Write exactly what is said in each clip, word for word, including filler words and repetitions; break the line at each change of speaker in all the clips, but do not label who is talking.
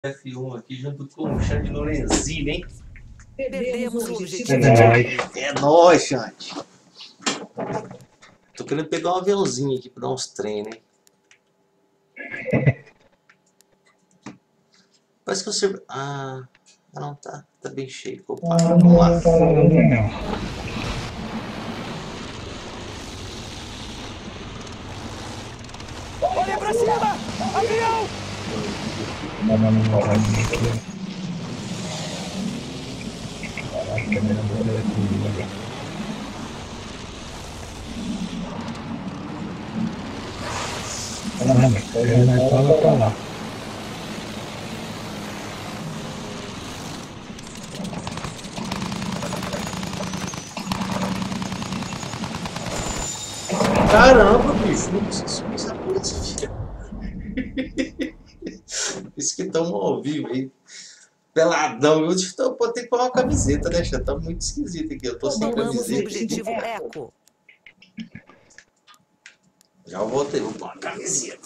F um aqui junto com o Xande Lorenzini, hein?
Perdemos o objetivo.
É nóis, Xande. Tô querendo pegar um aviãozinho aqui pra dar uns treinos, hein? Parece que eu servi... Ah, não, tá, tá bem cheio. Opa, vamos lá.
Olha pra cima! Avião!
Não, não, não, não, aqui. Caraca, a câmera dele é comigo. Caramba, ele vai falar pra lá.
Caramba, bicho, não precisa subir essa coisa. Isso que estamos ao vivo aí. Peladão, eu estou, vou ter que pôr uma camiseta, né, Xande? Tá muito esquisito aqui, eu tô sem
Tomamos o
camiseta.
objetivo Eco.
Já voltei, vou pôr uma camiseta.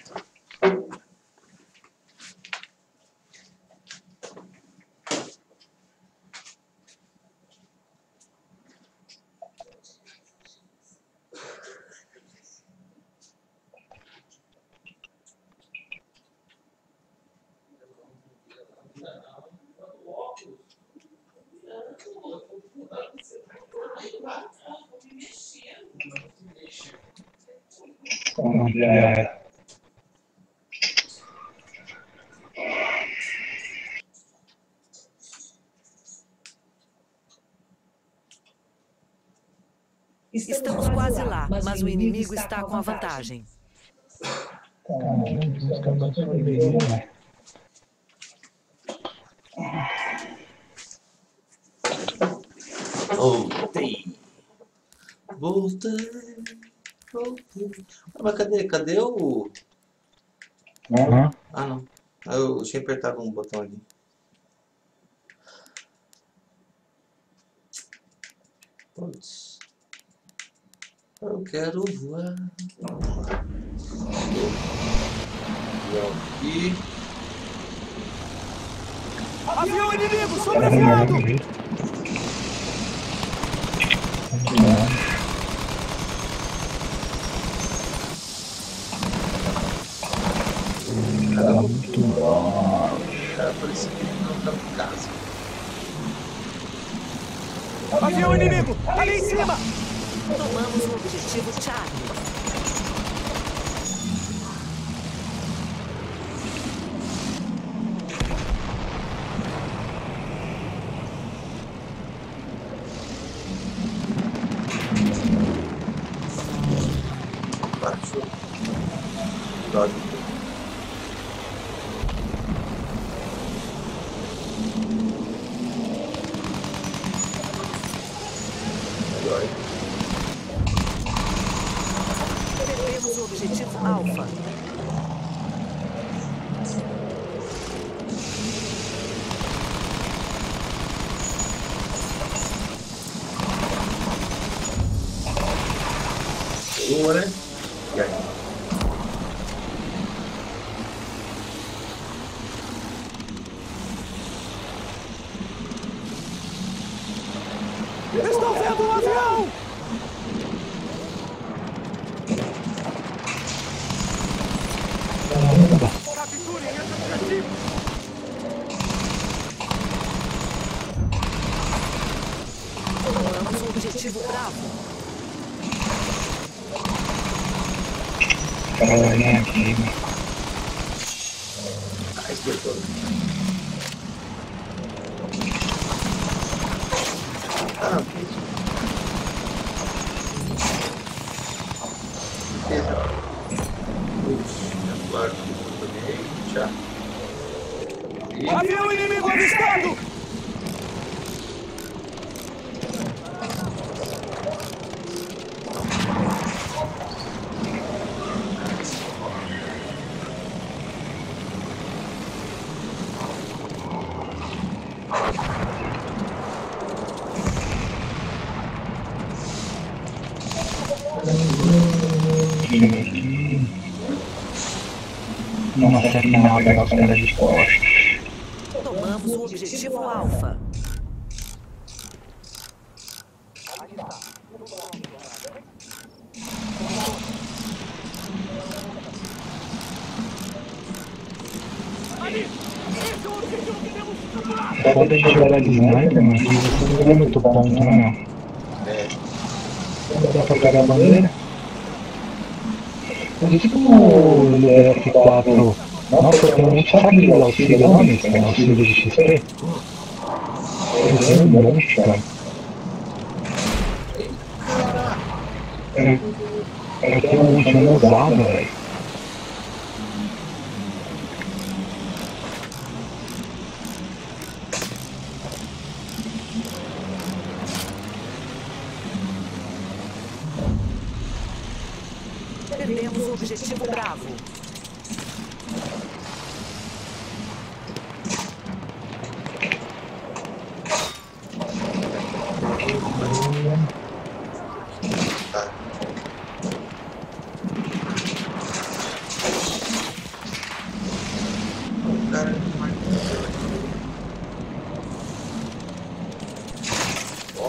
Onde é?
Estamos quase lá, mas o inimigo está com a vantagem.
Caramba, os caras estão bem, né?
Voltei. Voltei. Voltei. Ah, mas cadê? Cadê o...
Aham.
Ah, não. Ah, eu tinha apertado um botão ali. Putz. Eu quero voar. E...
Avião inimigo
Caramba,
sobrevoando!
eu vi. Cara, muito bom.
Cara, parecia que ele não estava em casa.
Avião inimigo! Ali em cima!
Tomamos o objetivo Charlie.
Baixou. Droga. Agora.
Perdemos o objetivo Alfa.
Uma, né? E aí?
Estou vendo um avião! Capturem esse objetivo!
Tomamos o objetivo Bravo.
Cara, vem aqui, mano.
Ah, espetou. Ah, que isso? Beleza. Puxa, agora também. Tchau. E...
Avião inimigo avistado!
Nossa, que nada, os caras de costas.
objetivo Alfa.
Ali! Esse é o objetivo que temos que procurar!
Pode jogar de sniper, mas você não é muito ponto, né?
É.
Não dá pra pegar a bandeira? Mas tipo no F quatro, nossa, eu tenho muito sabe de auxílio lá, né? Tem auxílio de X P. Eu tenho um monte, cara. É, eu tenho um último usado, velho.
Perdemos o objetivo Bravo.
Tá. O cara não vai. Ó.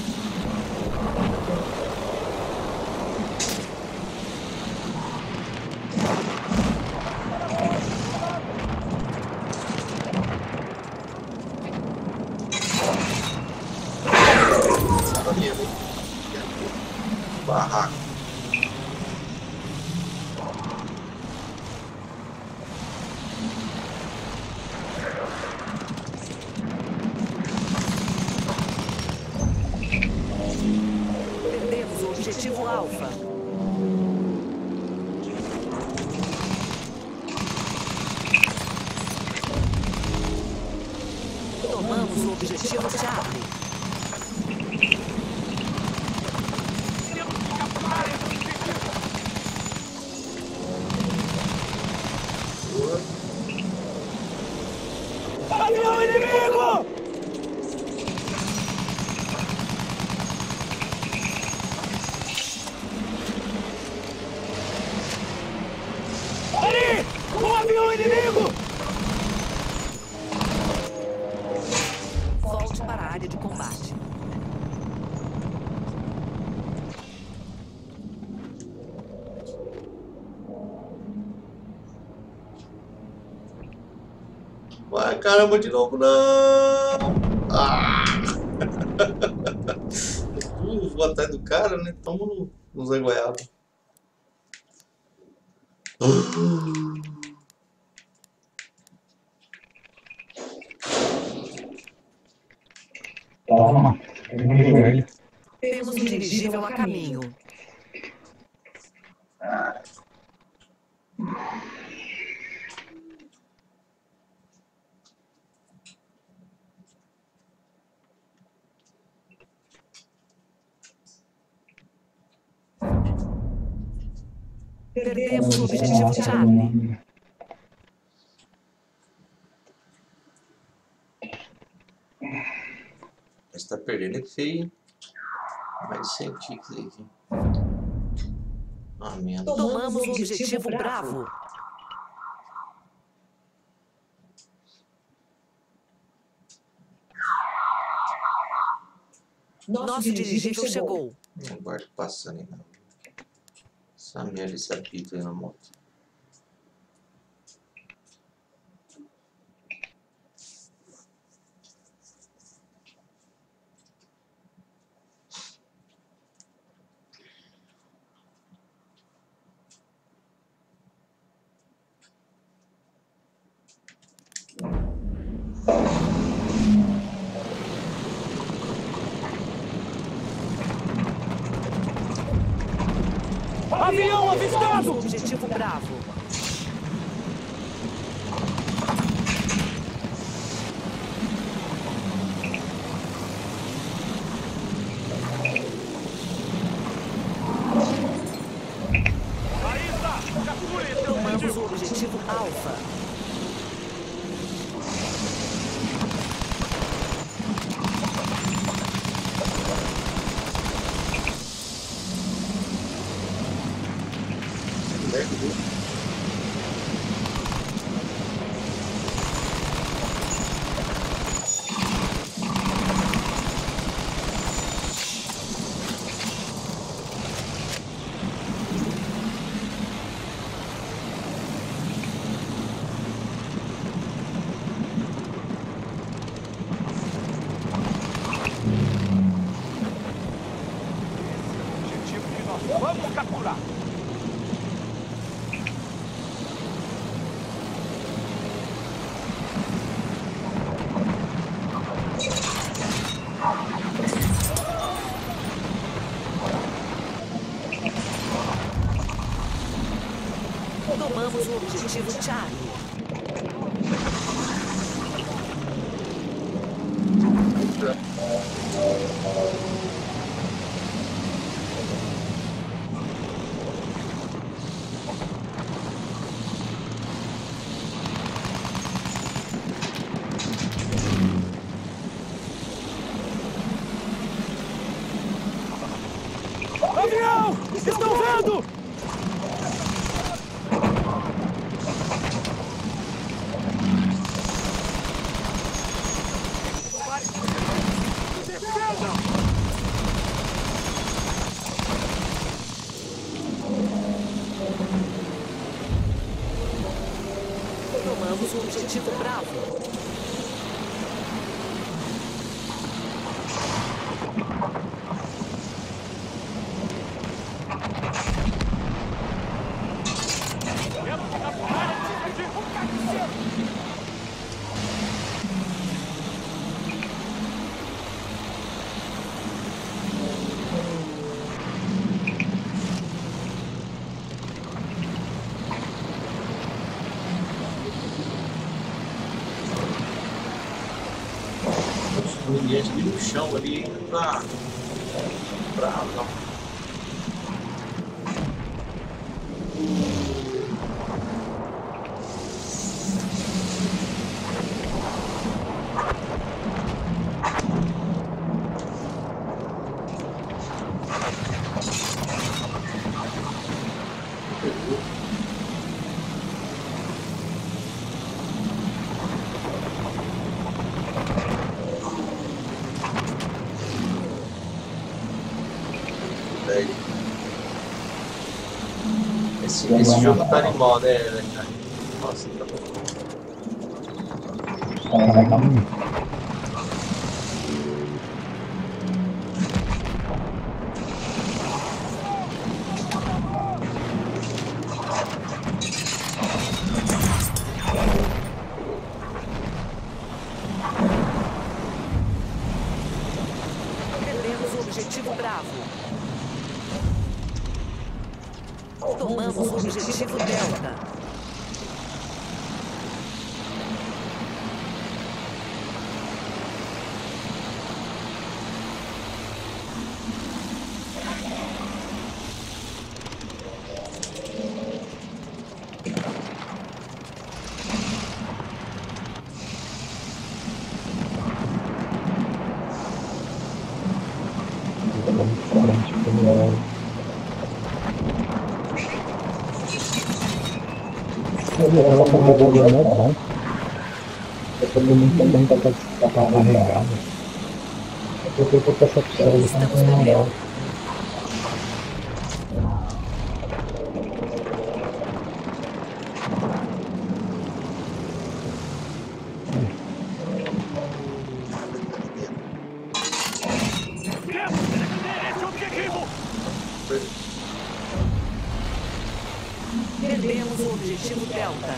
Barraco.
Perdemos o objetivo Alfa. Tomamos o objetivo Charlie.
Avião inimigo! Ali! Um avião inimigo!
Volte para a área de combate.
Vai, caramba, de novo, não! Ah! uh, vou atrás do cara, né? Toma no, no Zé Goiaba. Uh.
Toma, pegou ele.
Temos um dirigível a caminho. Perdemos o objetivo Charlie.
Mas tá perdendo é feio, hein? Mais científicos aí, aqui. Ah, merda.
Tomamos o objetivo Bravo. Nosso dirigível chegou.
Não guarda passando aí, não. Essa merda, esse apito aí na moto.
Avião avistado!
Objetivo Bravo.
Aí está! Capture esse
Tomamos
objetivo!
o objetivo Alfa. objetivo Charlie.
Avião! Estão vendo? Defendam!
Tomamos o objetivo Bravo.
Diante de no chão ali pra. pra. não. Esse, esse jogo tá animal, né, cara? Nossa, tá bom.
Perdemos o objetivo Bravo. Tomamos o objetivo Delta.
Ela tá rodando, né? Bom. Eu tô muito bem pra estar carregada. Eu tô com essa opção de
Estamos
não
perdendo.
Temos que defender esse objetivo!
Perdemos o objetivo Delta.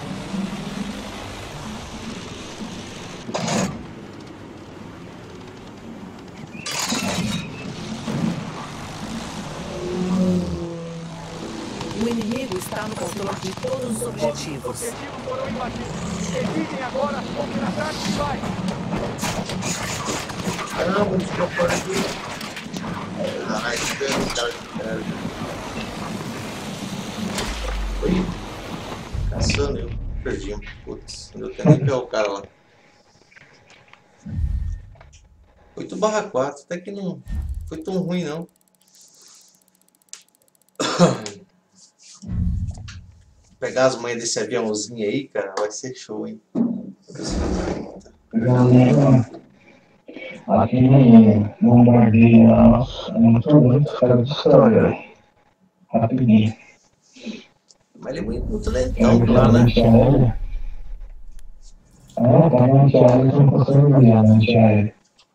O inimigo está no controle de todos os objetivos.
Os objetivos foram invadidos. Evitem agora o contra-ataque que vai!
Caramba, ficou fora aqui. Ai, que Deus, cara, que cara. Oi. Caçando, eu perdi um. Putz, não deu tempo nem pegar o cara lá. oito barra quatro, até que não foi tão ruim não. Pegar as manhas desse aviãozinho aí, cara, vai ser show, hein?
Galera, aqui bombardeia muito muito, os caras destroem, rapidinho.
Mas ele é muito, muito
É,
lentão
porque
lá,
a
né?
antiaérea. Ah, tá na antiaérea, eles não conseguem olhar na antiaérea.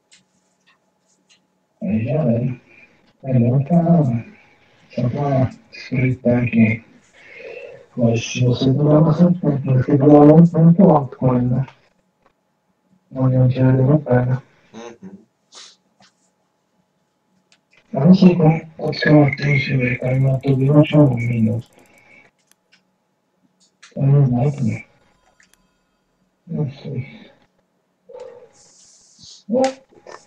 Aí já é. É bom pra. Só pra espreitar aqui. Mas se você durar bastante tempo, você durar muito, muito alto com ele, né? Onde a antiaérea não pega.
Uhum.
Eu não sei como pode ser uma triste, velho. O cara matou bem no último minuto. É um sniper, né? Não sei. What?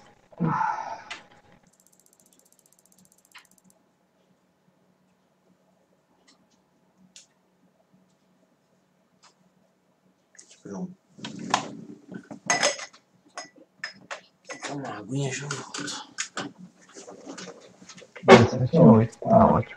Não. Toma uma aguinha junto.
dezessete a oito, tá ótimo.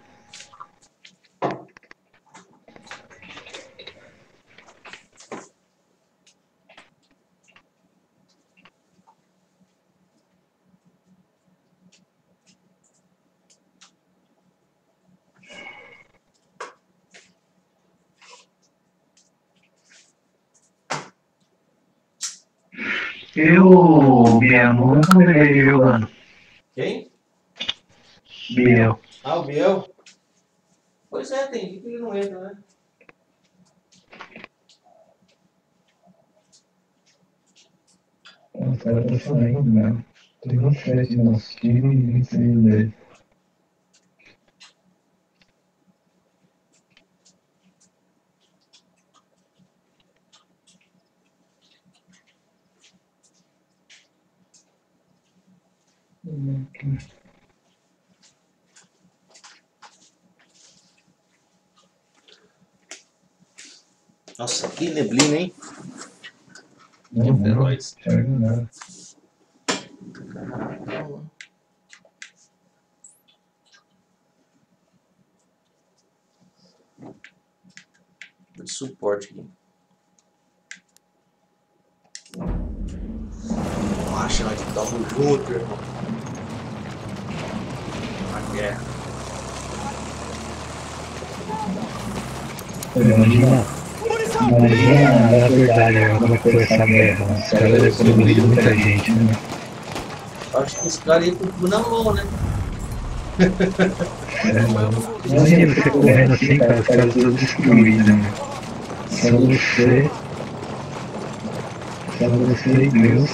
Eu, Biel, nunca vejo ele jogando.
Quem?
Biel.
Ah, o Biel? Pois é, tem dia que ele não entra, né?
Nossa, ela tá saindo, né? Tem vinte e sete no nosso time e vinte e seis dele.
Nossa, que neblina, hein?
Não,
Que
não,
feroz.
enxerga nada.
De suporte aqui. Relaxa, nós estamos juntos, irmão. A guerra.
Imagina, imagina a verdade, como foi essa guerra. Os caras destruíram muita gente, né?
Acho que os caras iam com tudo na mão, né?
É, mano. Imagina você correndo assim, cara, os caras todos destruídos, né? Só você. Só você e Deus.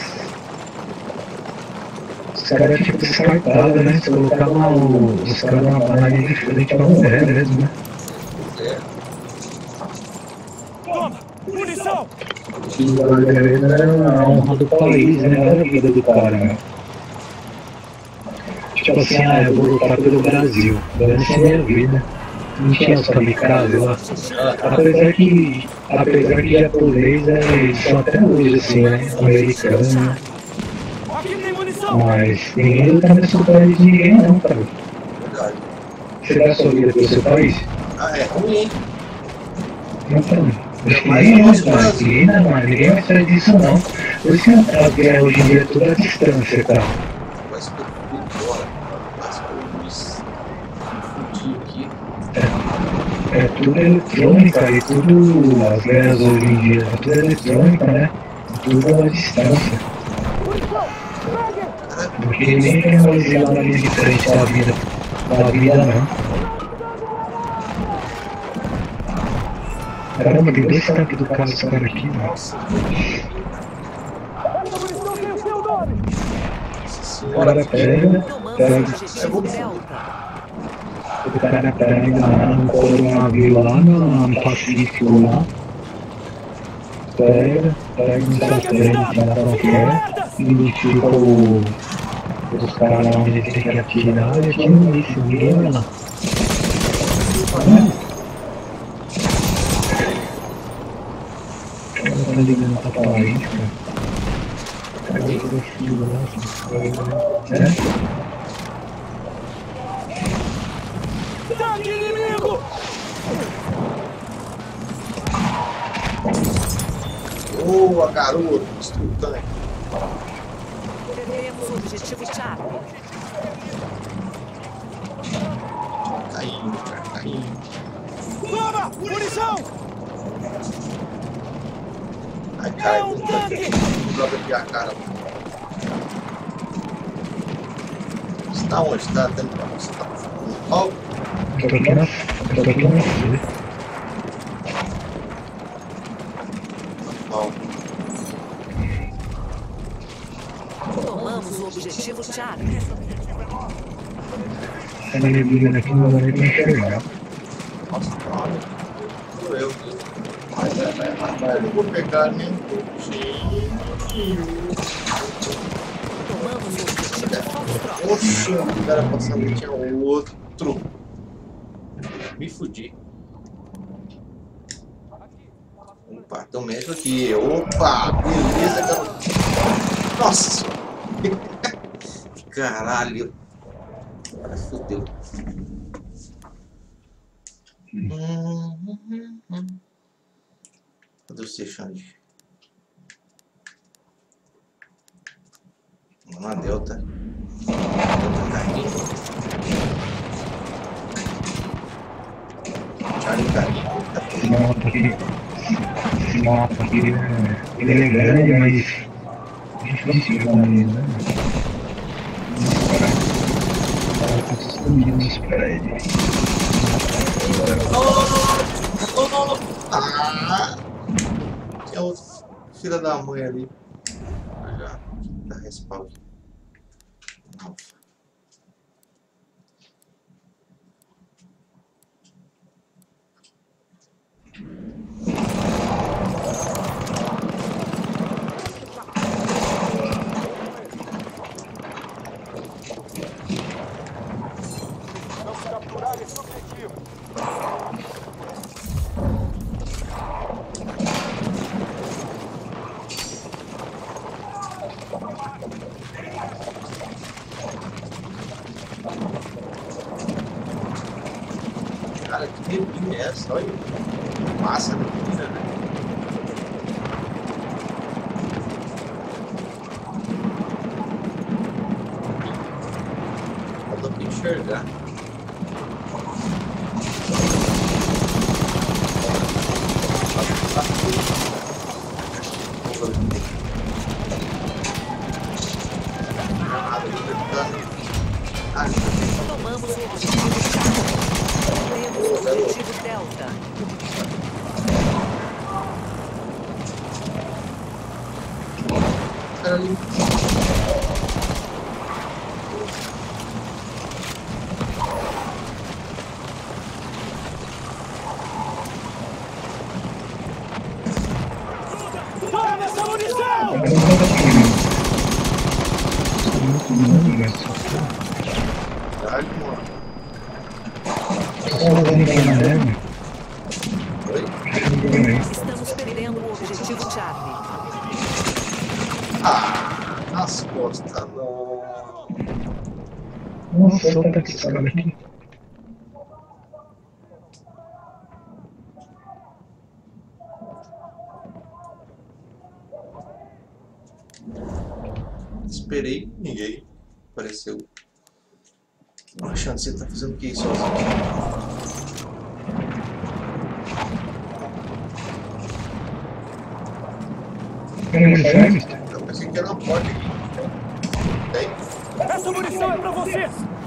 Os caras tipo descartados, né? Você colocava o- os caras na linha de frente pra morrer mesmo, né?
É.
Toma! Munição!
E a galera era a honra do país, né? Não era a vida do cara, né? Tipo assim, ah, eu vou lutar pelo Brasil. Essa é a minha vida. Não tinha os kamikazes lá. Apesar que, apesar que japonês é, eles são até hoje assim, né? Americano, né?
Aqui tem munição!
Mas ninguém luta nesse país de ninguém não, cara.
Verdade.
Você dá sua vida pelo seu país?
Ah, é ruim, hein?
Então, acho que ninguém mais faz, ninguém não mais, ninguém mais faz isso não. Por isso que a guerra hoje em dia é tudo à distância, cara.
Mas tudo embora. As coisas. Fudiu aqui.
É tudo eletrônica e tudo, as guerras hoje em dia, é tudo eletrônica, né? Tudo à distância. Porque ninguém quer mais ir lá na linha de frente da vida, da vida não. Caramba, tem dois tanques do carro dos caras aqui, mano.
Nossa,
Essa munição tem o seu nome!
nossa
O
senhora.
cara pega,
Tomamos o
pega,
objetivo Delta.
o cara pega um coronavírus lá no, no Pacífico lá. Pega, pega um satélite lá qualquer, identifica o, os caras lá onde eles têm que atirar e atira um míssil, ninguém vai lá. O cara tá ligando pra país, cara. Cadê aquele filho lá? É?
Tanque inimigo!
Boa, garoto. Destruiu o tanque.
Perdemos o objetivo Charlie.
Caindo, cara. Caindo.
Toma! Munição!
Ai, cara,
É um
não
tanque!
joga aqui a cara. Você tá onde? Tá dentro pra você? Tá no palco?
Eu tô aqui na, eu tô aqui na frente.
Palco.
Tomamos o objetivo Charlie.
Essa neblina aqui não dá nem pra enxergar.
Nossa, olha. Sou eu aqui. vai matar, eu não vou pegar nem um
Tomamos o objetivo Foxtrot.
Oxi, o cara passando tinha outro. Me fudi. Opa, tem um médico aqui. Opa, beleza, garoto. Nossa senhora. Caralho. Agora fudeu. Hum, hum. Cadê você, Xande? Vamos lá, Delta. Delta Carrinho. Charlie Carrinho.
Esse mapa aqui, esse mapa aqui, ele é, ele é grande, mas difícil jogar nele, né? Eu tô escondidos pra ele.
Oh, oh, ah, tinha outro filho da mãe ali. Já dá respawn. Nossa.
Vamos capturar esse objetivo.
Cara, que neblina é essa? Olha. Massa neblina, né? Falta pra enxergar.
Tomamos o objetivo Charlie. Temos o objetivo Delta.
Cara ali.
Toma essa munição!
Caralho, mano. Oi?
Estamos perdendo o objetivo Charlie.
Ah, nas costas, não.
Nossa, olha pra esse cara aqui.
Esperei, ninguém apareceu. Achando que você tá fazendo o que aí sozinho? Eu pensei que era uma porta aqui. Tem?
Essa munição é pra vocês!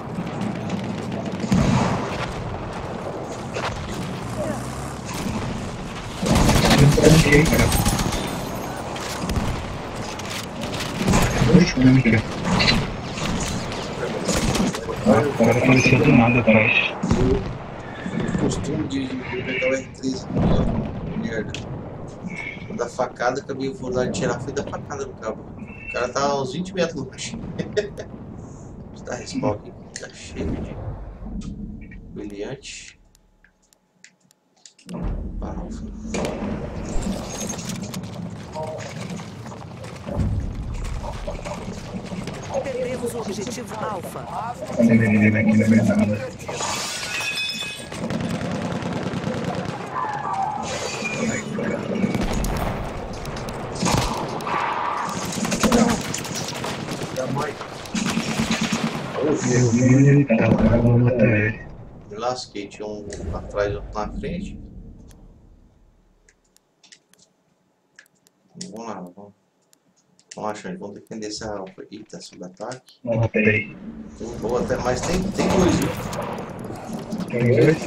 Dois câmeras. Agora apareceu do nada atrás.
O costume de pegar o R três aqui, ó. Merda. Da facada, acabei vou lá tirar, fui da facada no cabo. O cara tá a uns vinte metros longe. Tá respawn aqui, tá cheio de brilhante. Alfa.
Perdemos o objetivo Alfa.
Olha a menina aqui na minha nada.
Da mãe.
Eu vi onde ele tá, agora vou matar ele.
Me lasquei, tinha um atrás e outro na frente. Vamos lá, vamos. Vamos lá, Xande, vamos defender essa alfa. Eita, sub-ataque.
Matei.
Boa até, mas tem, tem dois, viu?
Tem dois?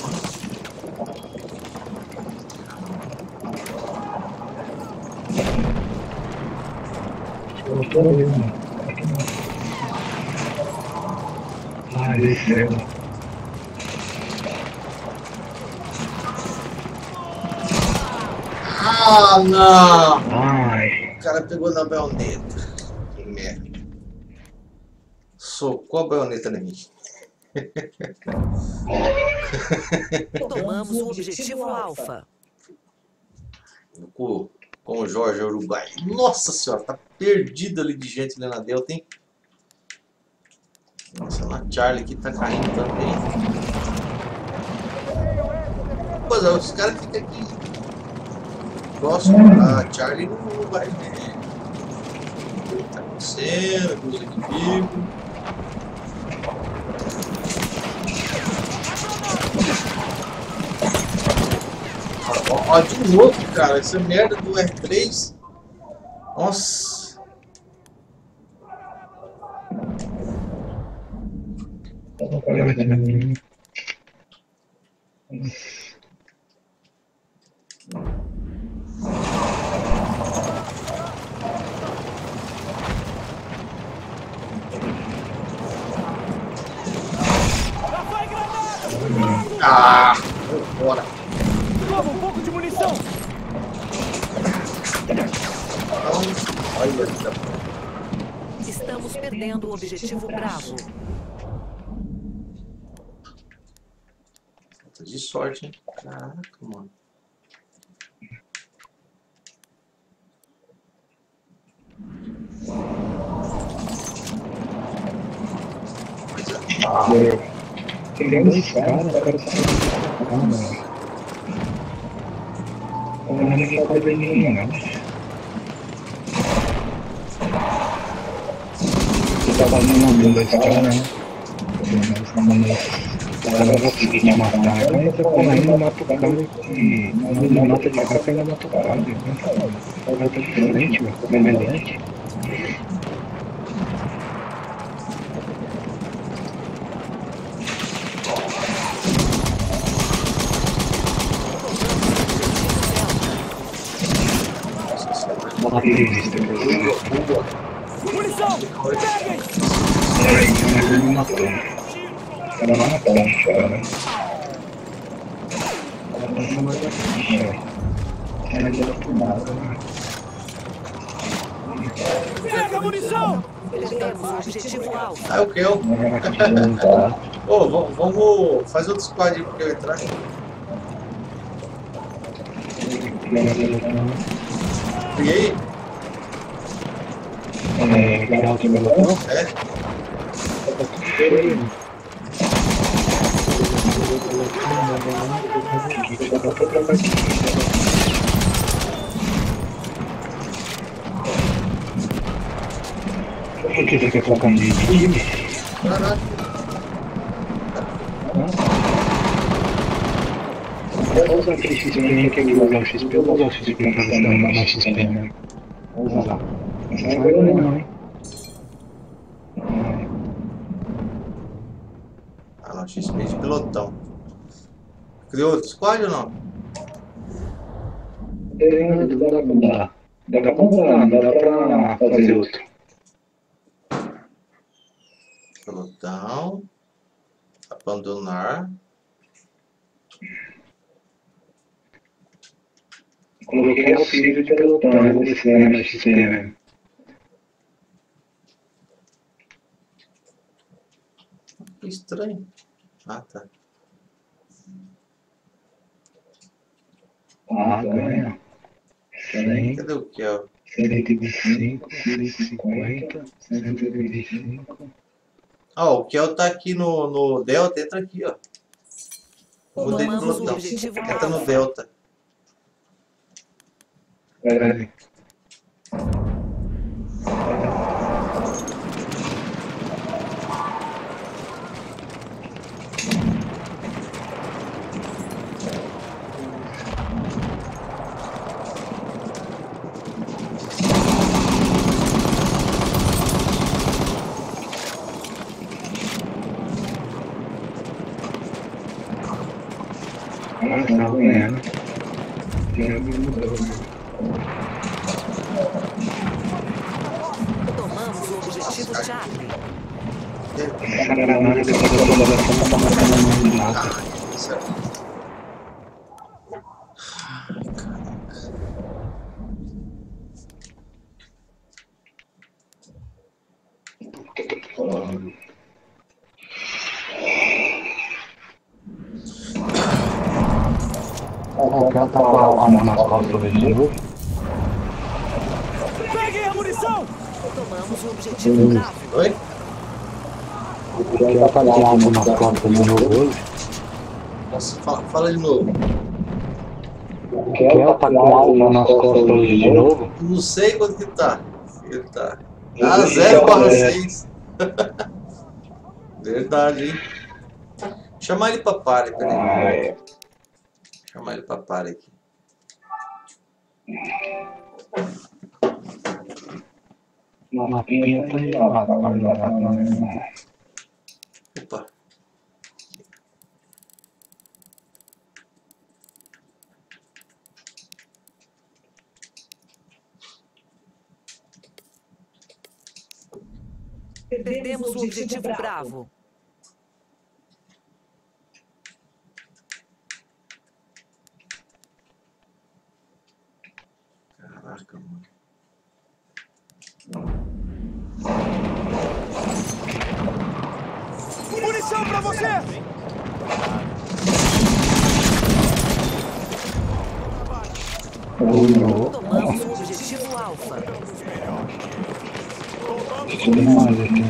Eu tô vendo. Ah, desceu.
Ah, não!
Ai.
O cara pegou na baioneta. Que merda. Socou a baioneta em mim.
Tomamos o objetivo Alfa.
Com, com o Jorge Uruguai. Nossa senhora, tá perdido ali de gente ali na Delta, hein? Nossa, na Charlie aqui tá caindo também. Pois é, os caras ficam aqui próximo a Charlie não, não vai ver o que tá acontecendo com os inimigos. Ó, ó, de novo, cara, essa merda do R três. Nossa. Ah, bora.
Toma um pouco de munição.
Olha,
Estamos perdendo o objetivo Bravo.
tá de sorte, hein? Caraca, mano.
Tem dois caras, cara, só ah, mano. Eu não vou fazer ninguém, não. Eu tava no nome desse cara, né? O cara vai conseguir me matar. Aí você correndo e mata o cara e não mata de cara, ainda mata o cara. Eu vou ter diferente, meu. Como é mediante.
Munição! Peguem!
Ele me matou. O cara vai matar um cara. O cara tá chamando de ficha. Era de outro lado, né?
Pega a munição!
Perdemos o objetivo Alfa.
Ah, o que eu? Ô, oh, vamos fazer outro squad aí porque eu entrar. E aí?
É, legal de melhorão?
É?
Por que você quer colocar um time?
Caraca.
Eu vou usar aquele X P, que aqui eu vou usar o X P, eu vou usar o X P pra você dar mais X P, né? Vou usar. Não vai ganhar não, hein?
Ah não, X P de pilotão. Criou outro squad ou não?
Tem, dá pra mudar. Dá pra comprar, dá pra fazer outro.
Pelotão. Abandonar.
Coloquei auxílio de pelotão, eu vou ver se é mais X P mesmo.
Que estranho. Ah, tá.
Ah, ganha. cem,
Cadê o que é?
cento e vinte e cinco, cento e cinquenta, cento e vinte e cinco.
Ah, o Kel tá aqui no, no Delta, entra aqui, ó. Mudei de
Tomamos o
pelotão.
objetivo
Entra no
Alfa.
Delta.
Peraí. Ah, tá ganhando. Já me mudou.
Tomamos o objetivo Charlie.
Essa granada que eu tô colocando tá matando no mapa.
Isso aqui. Ai, caraca.
O cara tá com a arma nas costas dele de novo.
Peguem a munição!
Tomamos o objetivo Bravo.
Oi?
O cara tá com a arma nas costas de novo hoje.
Nossa, fala, fala de novo.
O cara tá com a arma nas costas hoje de novo.
Não sei quanto que tá. Ele tá. Ah, zero barra seis. Verdade, hein? Chamar ele pra par, peraí. Chamar ele pra par aqui.
Na mapinha tá gelado.
Opa.
Perdemos o objetivo Bravo.
Caraca, mano.
Munição pra você!
Tomamos o objetivo Alfa.
Tem mais aqui.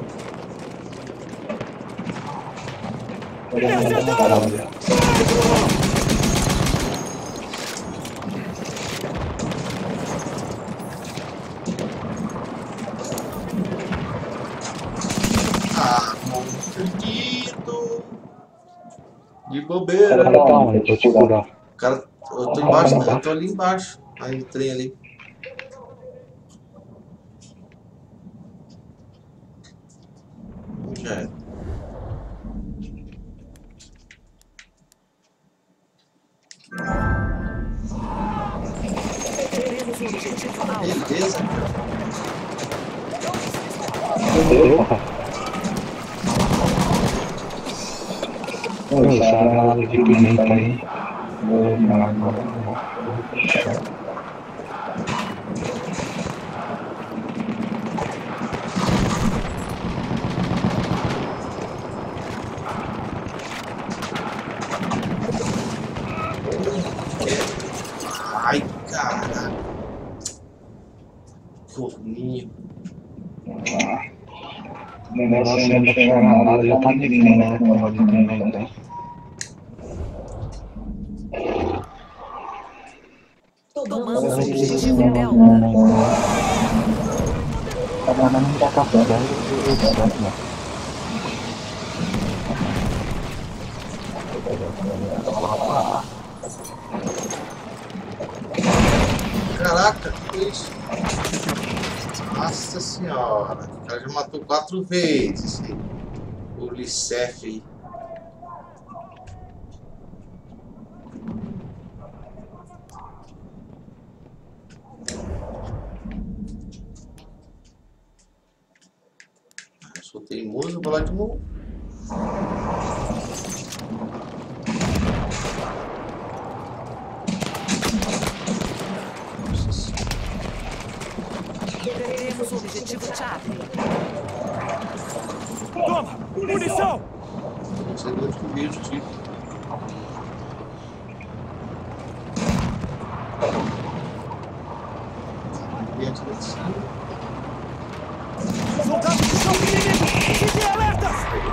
Ah, mosquito. De bobeira.
Cara, tá onde? Deixa eu te curar.
Cara, eu tô embaixo, eu tô ali embaixo. Aí no trem ali. Já é.
Perdemos o objetivo Alfa.
Beleza, cara.
Essa salada de pimenta aí.
Ai, caraca. Corninho.
O negócio ainda chegar na hora, já tá definindo, né? Com a de pimenta.
Tomamos o objetivo Delta.
Tá mandando me dar café, eu tô certo, né?
Caraca, que foi isso? Nossa senhora, o cara já matou quatro vezes. Esse, o Licef aí. Eu sou teimoso, vou lá de novo.
Perdemos o objetivo Charlie.
Toma! Munição!
Não sei de onde que veio os tiros. Vem aqui de cima.
Soldados de choque inimigo! Fiquem alertas!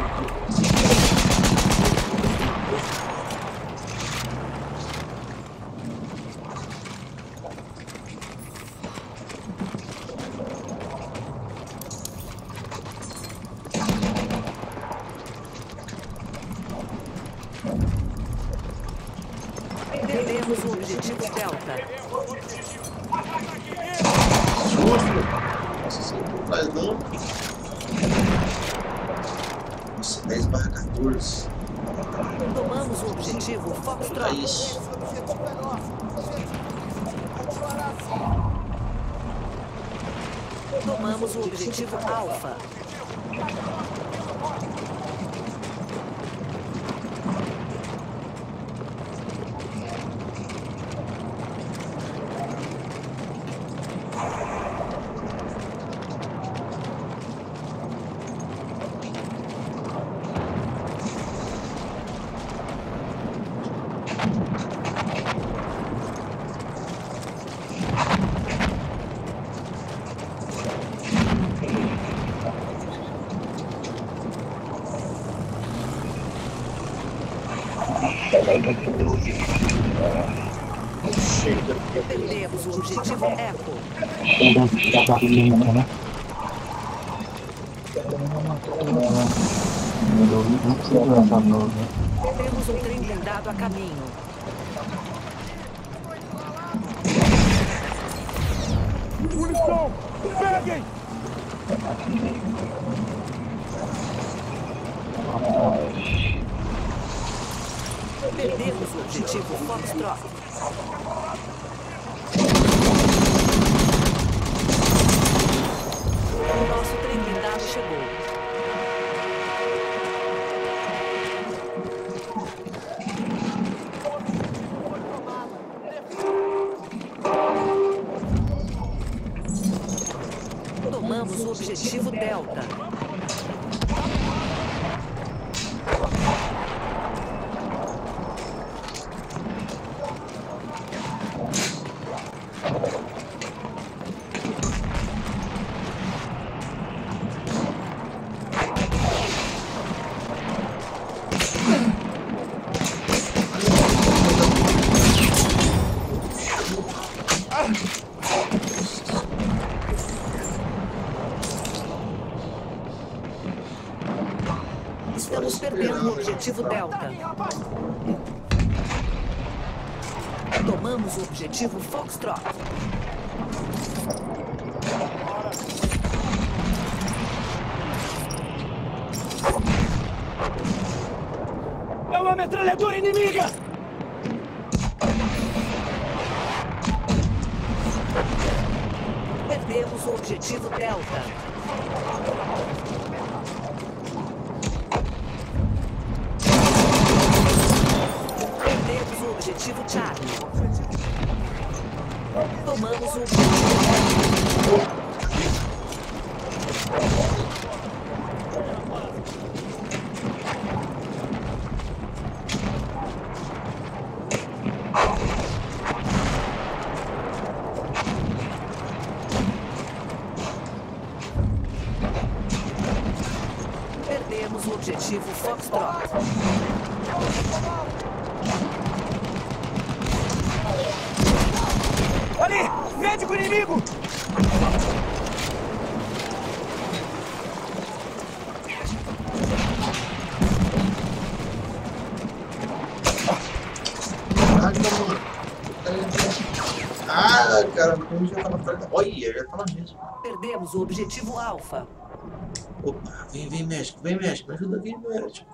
Perdemos o objetivo Delta.
Susto! Nossa, você não faz não. Nossa, dez barra quatorze.
Tomamos o objetivo
Olha
Foxtrot.
isso.
Tomamos o objetivo Alfa. Perdemos o objetivo Eco.
Chega da quinta, né?
Temos um trem blindado a caminho.
Munição! Peguem!
Perdemos o objetivo Foxtrot. O nosso trem blindado chegou. Tomamos o objetivo Delta. Estamos perdendo o objetivo Delta. Tomamos o objetivo Foxtrot.
É uma metralhadora inimiga!
Perdemos o objetivo Delta. Perdemos o objetivo Charlie. Tomamos o objetivo Delta. Perdemos o objetivo Foxtrot.
Ali! Médico inimigo!
Ah, cara, como já tava atrás. Olha, já tava mesmo.
Perdemos o objetivo Alpha.
Opa, vem, vem, médico, vem, médico, me ajuda aqui, médico.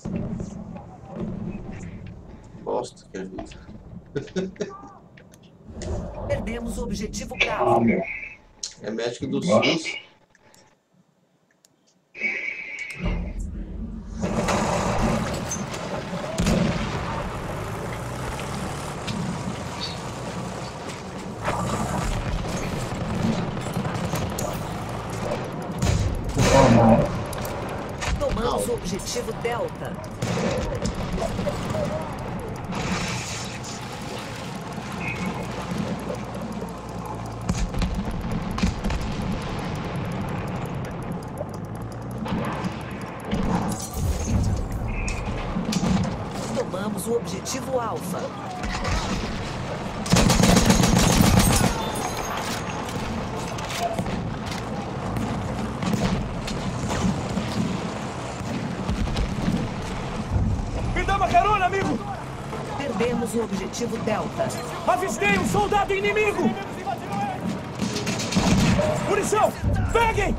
Bosta que ajuda.
Perdemos o objetivo
Ah,
Bravo.
meu.
É médico do
Nossa.
SUS.
Tomamos o objetivo Delta. Tomamos o objetivo Alpha.
Me dá uma carona, amigo!
Perdemos o objetivo Delta.
Avistei um soldado inimigo! Munição! Peguem!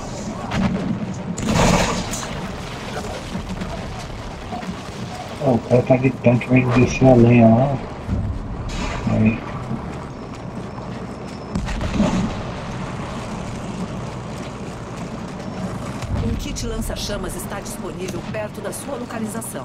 Oh, o cara tá gritando que vai descer a lenha lá. Aí.
Um kit lança-chamas está disponível perto da sua localização.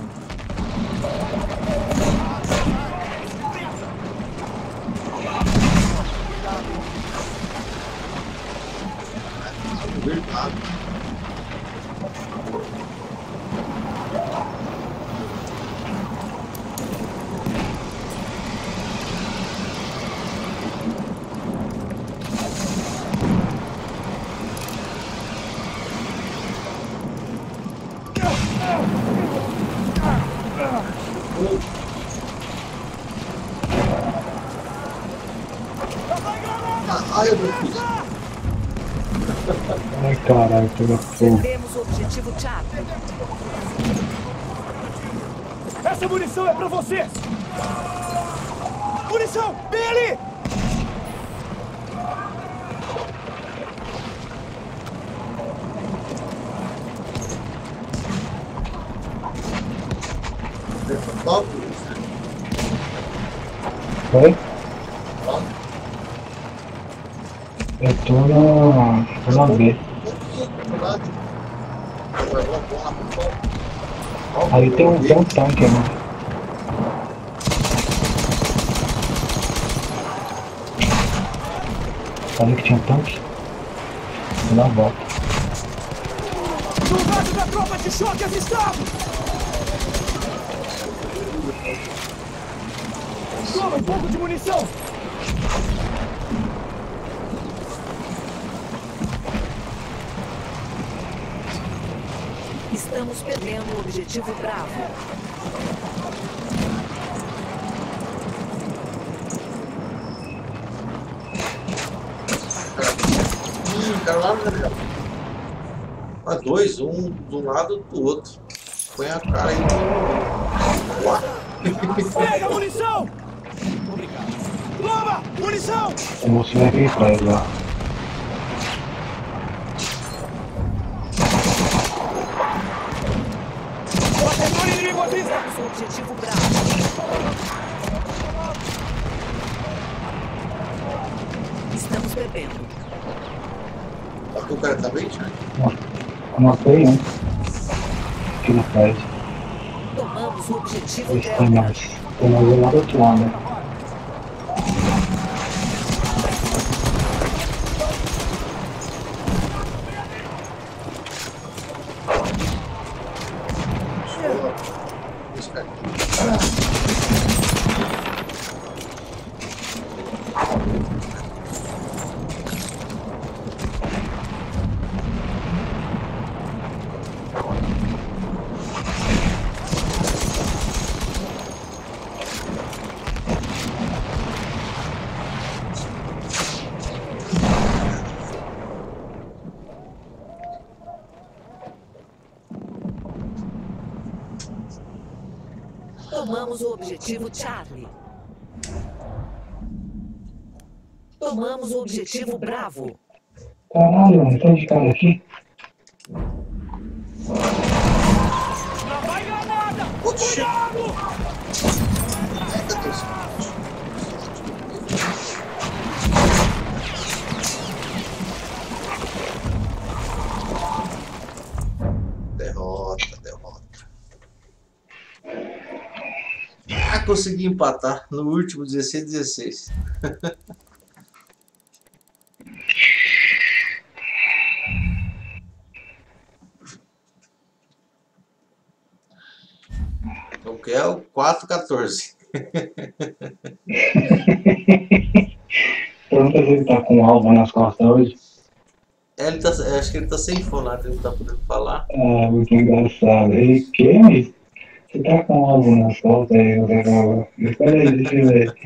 Olha, meu filho.
Ai, caralho, pegou fogo.
Perdemos o objetivo Charlie.
Essa munição é pra vocês! Munição! Vem ali!
Top.
Oi?
Top.
Eu tô na... tô na B. Aí tem um, tem um tanque, né? Falei que tinha um tanque? Vou dar a volta.
Do lado da tropa de choque avistado! Toma um pouco de munição!
Estamos perdendo o objetivo Bravo.
Ih, cara lá no legal. Ah, dois, um do lado do outro. Põe a cara aí. Uá.
Pega a munição! Obrigado. Toma! Munição!
Eu vou subir aqui atrás lá.
Batedor inimigo à vista!
Perdemos o objetivo Bravo. Estamos perdendo.
O cara tá bem, Thiago?
Matei um. Aqui na frente.
Tomamos o objetivo
Esse tem
Delta.
mais. Tem mais um lá do outro lado, né?
Esse cara.
Tomamos o objetivo Charlie. Tomamos o objetivo Bravo.
Caralho, mano, tá de cara aqui?
Não vai granada!
Oxi.
Cuidado!
Derrota, derrota. Ah, consegui empatar no último dezesseis a dezesseis. Então que é o quatro a quatorze.
Pergunta se ele tá com alvo nas costas hoje.
É, ele tá, acho que ele tá sem fone, ele não tá podendo falar.
Ah, muito engraçado. Ele, que? Você tá com algo nas costas aí, não legal. Espera aí, deixa eu ver.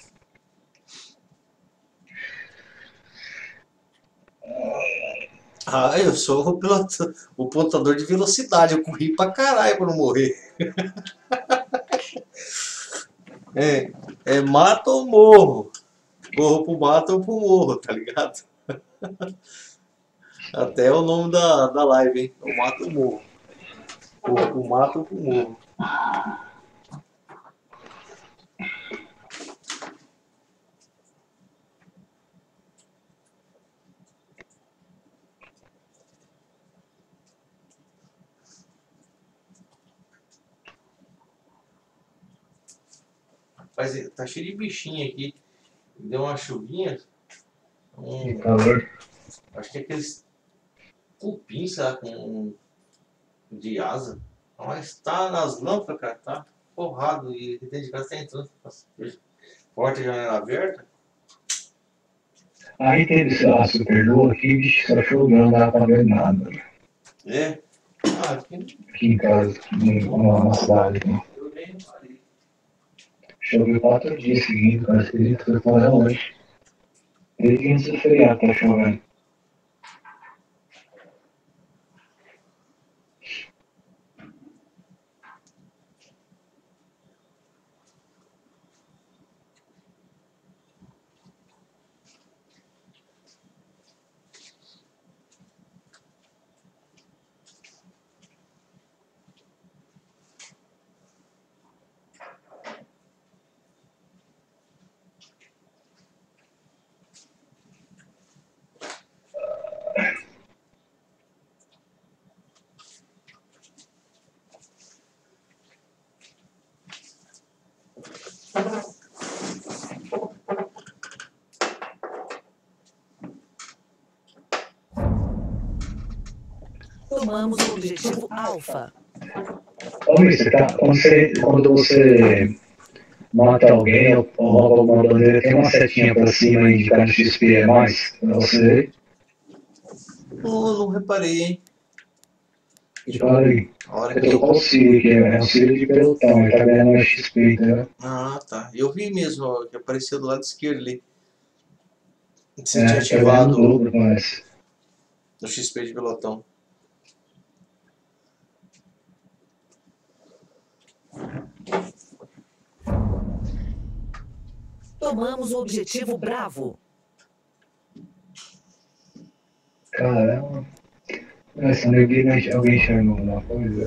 Ah, eu sou o piloto, o pontuador de velocidade, eu corri pra caralho pra não morrer. É, é mato ou morro? Corro pro mato ou pro morro, tá ligado? Até o nome da, da live, hein? Eu mato ou morro. Corro pro mato ou pro morro. Rapaz, tá cheio de bichinho aqui. Deu uma chuvinha. Um,
Que calor.
acho que é aqueles cupim, sei lá, com de asa. Mas tá nas lâmpadas, cara, tá porrado. E dentro de casa tá entrando. Porta e janela aberta.
Aí teve a Superlua aqui, bicho, só choveu, não dava pra ver nada.
É. Ah, aqui
Aqui em casa, na, na cidade. Né?
eu nem falei.
Choveu quatro dias seguidos, parece que a gente foi fora hoje. Desde antes do feriado tá chovendo.
Tomamos o objetivo Alfa.
Ô, mister, tá, quando, você, quando você mata alguém ou ou rouba alguma bandeira, tem uma setinha pra cima indicando X P é mais pra você ver?
Não, não reparei, hein?
E fala aí.
A hora
Eu
que
tô com
eu...
o Círio aqui, é um Círio de pelotão, ele tá ganhando mais X P, entendeu?
Ah, tá. Eu vi mesmo, ó, que apareceu do lado esquerdo ali. Você
É,
tinha
tá ganhando
ativado
o dobro, parece.
no X P de pelotão.
Tomamos o objetivo Bravo.
Caramba. Essa neblina, alguém enxergou alguma coisa?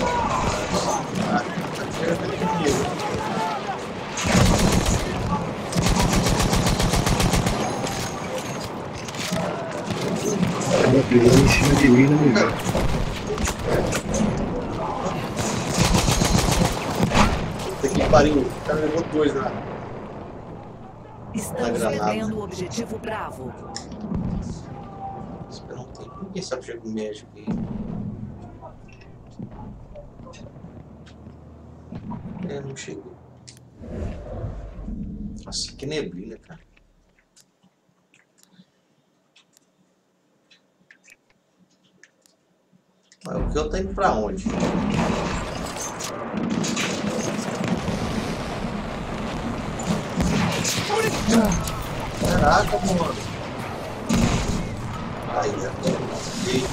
Ela pisou em cima de mim, não me viu.
Puta que pariu, o cara levou dois lá.
Estamos
granada.
perdendo o objetivo Bravo.
Espera um tempo. Ninguém sabe jogar médico aí. É, não chegou. Nossa, que neblina, cara. Mas o que eu tô indo pra onde? Caraca, mano. Aí, ó.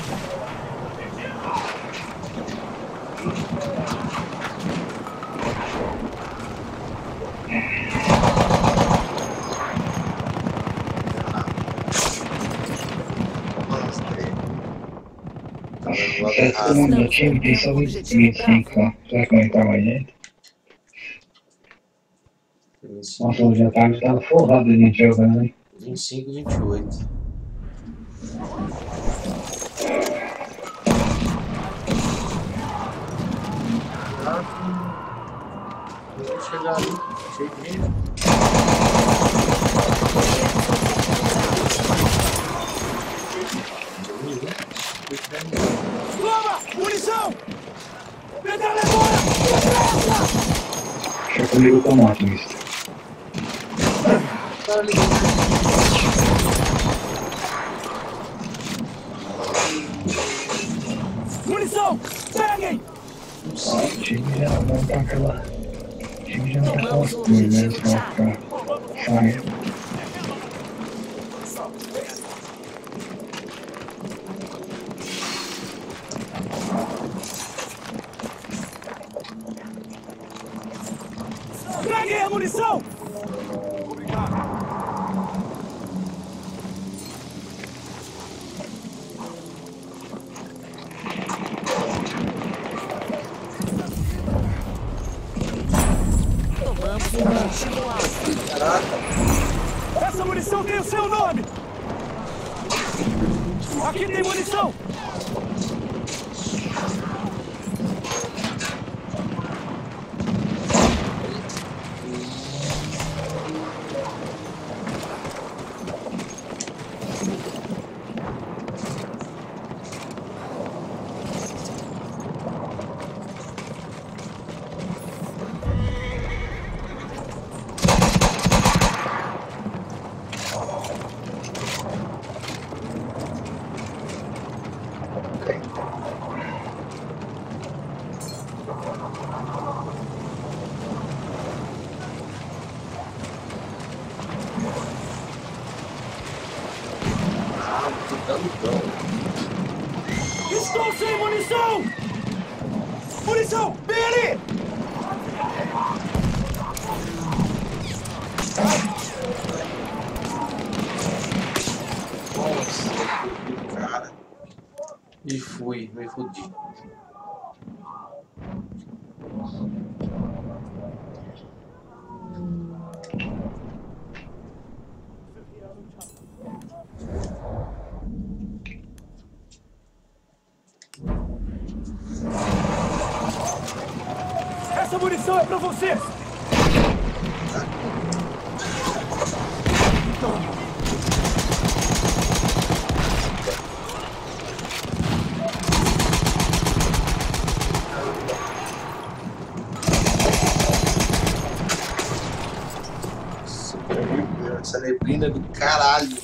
Todo mundo do time tem só vinte e cinco, ó. Será que vai entrar mais gente? Nossa, hoje à tarde tava forrado de gente jogando, hein?
vinte e cinco, vinte e oito. Vou chegar ali, cheguei.
Toma! Munição! Metralhadora!
Deixa comigo o tomate, mister.
Munição! Peguem!
O time já não tá aquela... O time já não tá aquelas coisas, né? Eles vão ficar saindo.
Peguem a munição! Obrigado.
Tomamos o objetivo Alfa.
Caraca.
Essa munição tem o seu nome! Aqui tem munição! Estou sem munição! Munição! Vem ali!
Nossa, cara. E fui, me fudi.
Essa munição é pra vocês!
Essa neblina do caralho.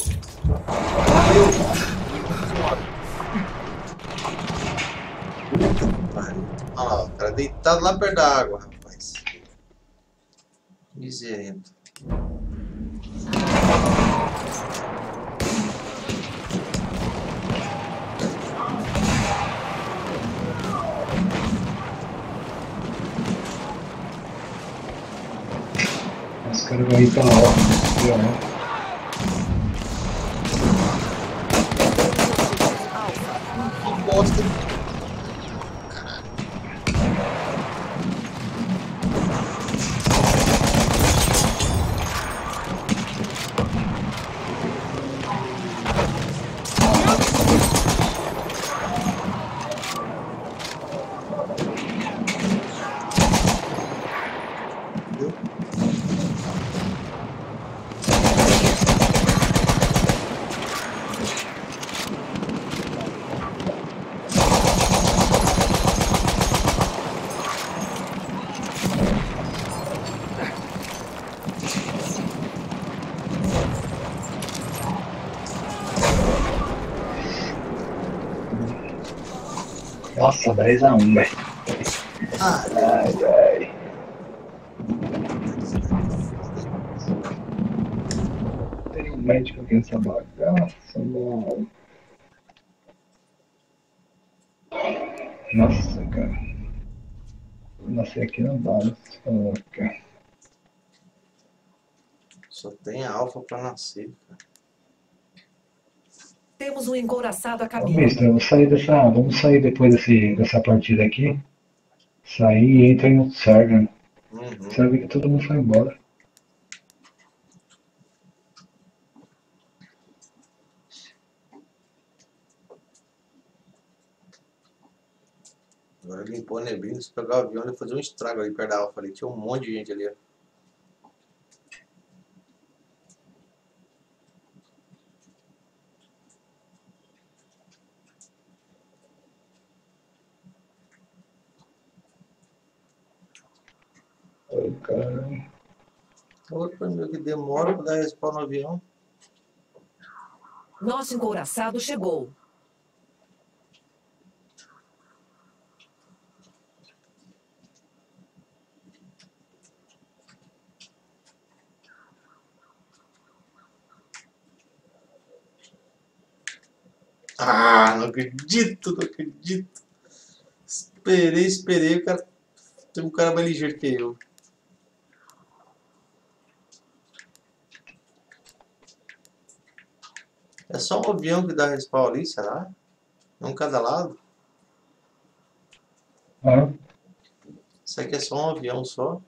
Olha lá, o cara deitado lá perto da água, rapaz. Miserento.
Os caras vão ir pra lá, ó.
Bosta.
Nossa, dez a um, velho.
Ai,
Ai, ai. Tem um médico aqui nessa bagaça, mano. Nossa, cara. Nascer aqui não dá, né? Cara.
só tem alfa pra nascer, cara.
Temos um encouraçado a
Ô,
caminho.
mister, vamos sair dessa. Vamos sair depois desse, dessa partida aqui. Sair e entra em outro server.
Uhum.
Você vai ver que todo mundo foi embora.
Agora limpou a neblina, se pegar o avião, ele ia fazer um estrago ali perto da alfa ali. Tinha um monte de gente ali, ó.
Ai, caramba.
Outro meu que demora pra dar respawn no avião.
Nosso encouraçado chegou.
Ah, não acredito, não acredito. Esperei, esperei, o cara. Tem um cara mais ligeiro que eu. É só um avião que dá respawn ali, será? Um cada lado?
Ah,
Isso aqui é só um avião só?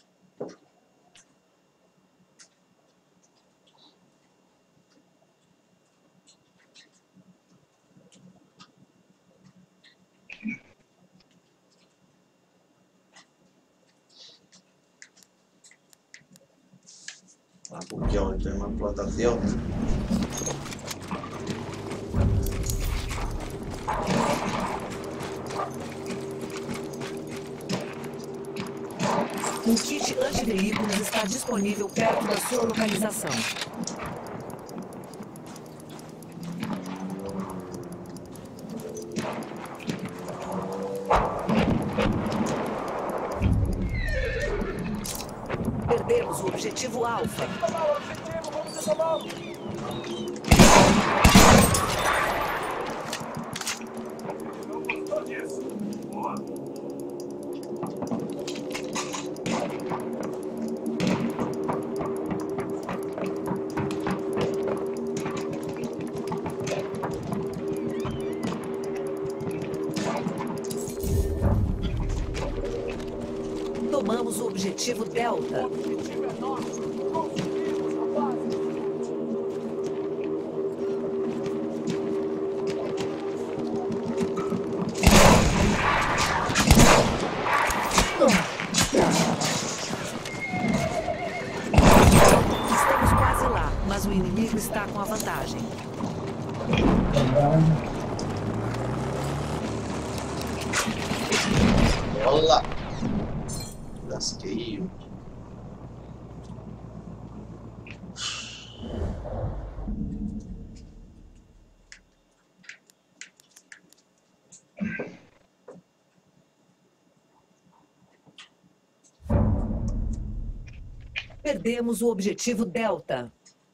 Ah, porque onde tem uma planta delta.
Um kit anti-veículos está disponível perto da sua localização. Perdemos o objetivo Alfa.
Tomar o objetivo, vamos retomá-lo.
Tomamos o objetivo Delta.
O objetivo é nosso. Conseguimos a base.
Estamos quase lá, mas o inimigo está com a vantagem.
Olá! Lasqueio.
Perdemos o objetivo Delta.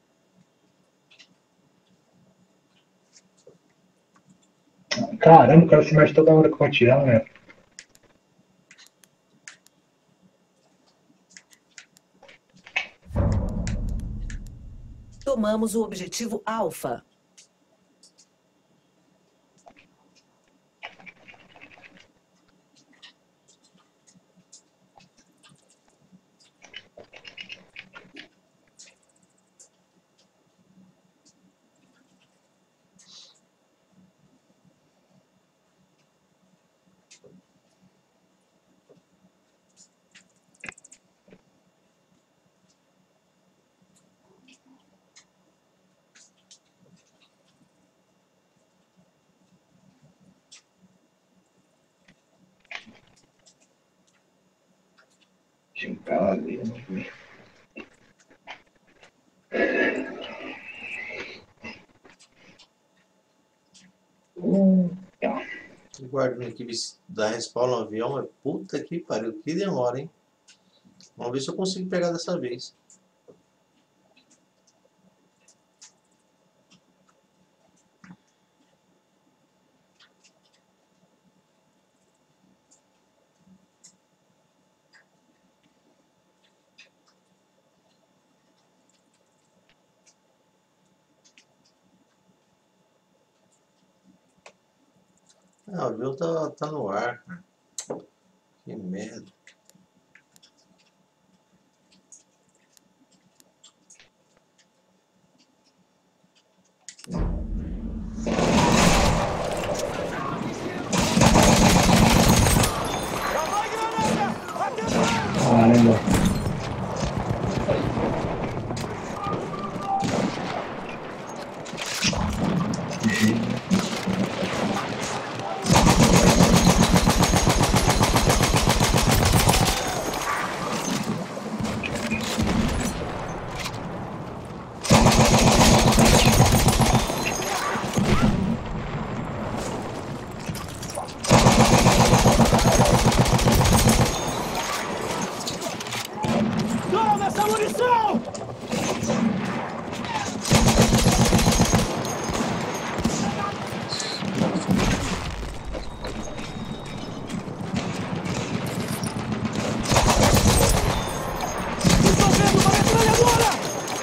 Caramba, o cara se mexe toda hora que eu vou atirar, né?
Tomamos o objetivo Alfa.
Tinha um cara ali, não vi. Hum, tá.
O guarda aqui da respawn no avião, mas puta que pariu, que demora, hein? Vamos ver se eu consigo pegar dessa vez. Ah, o avião tá, tá no ar, cara. Que merda.
Lá vai, granada! Atenção!
Caramba.
Toma essa munição! Estou vendo uma metralhadora!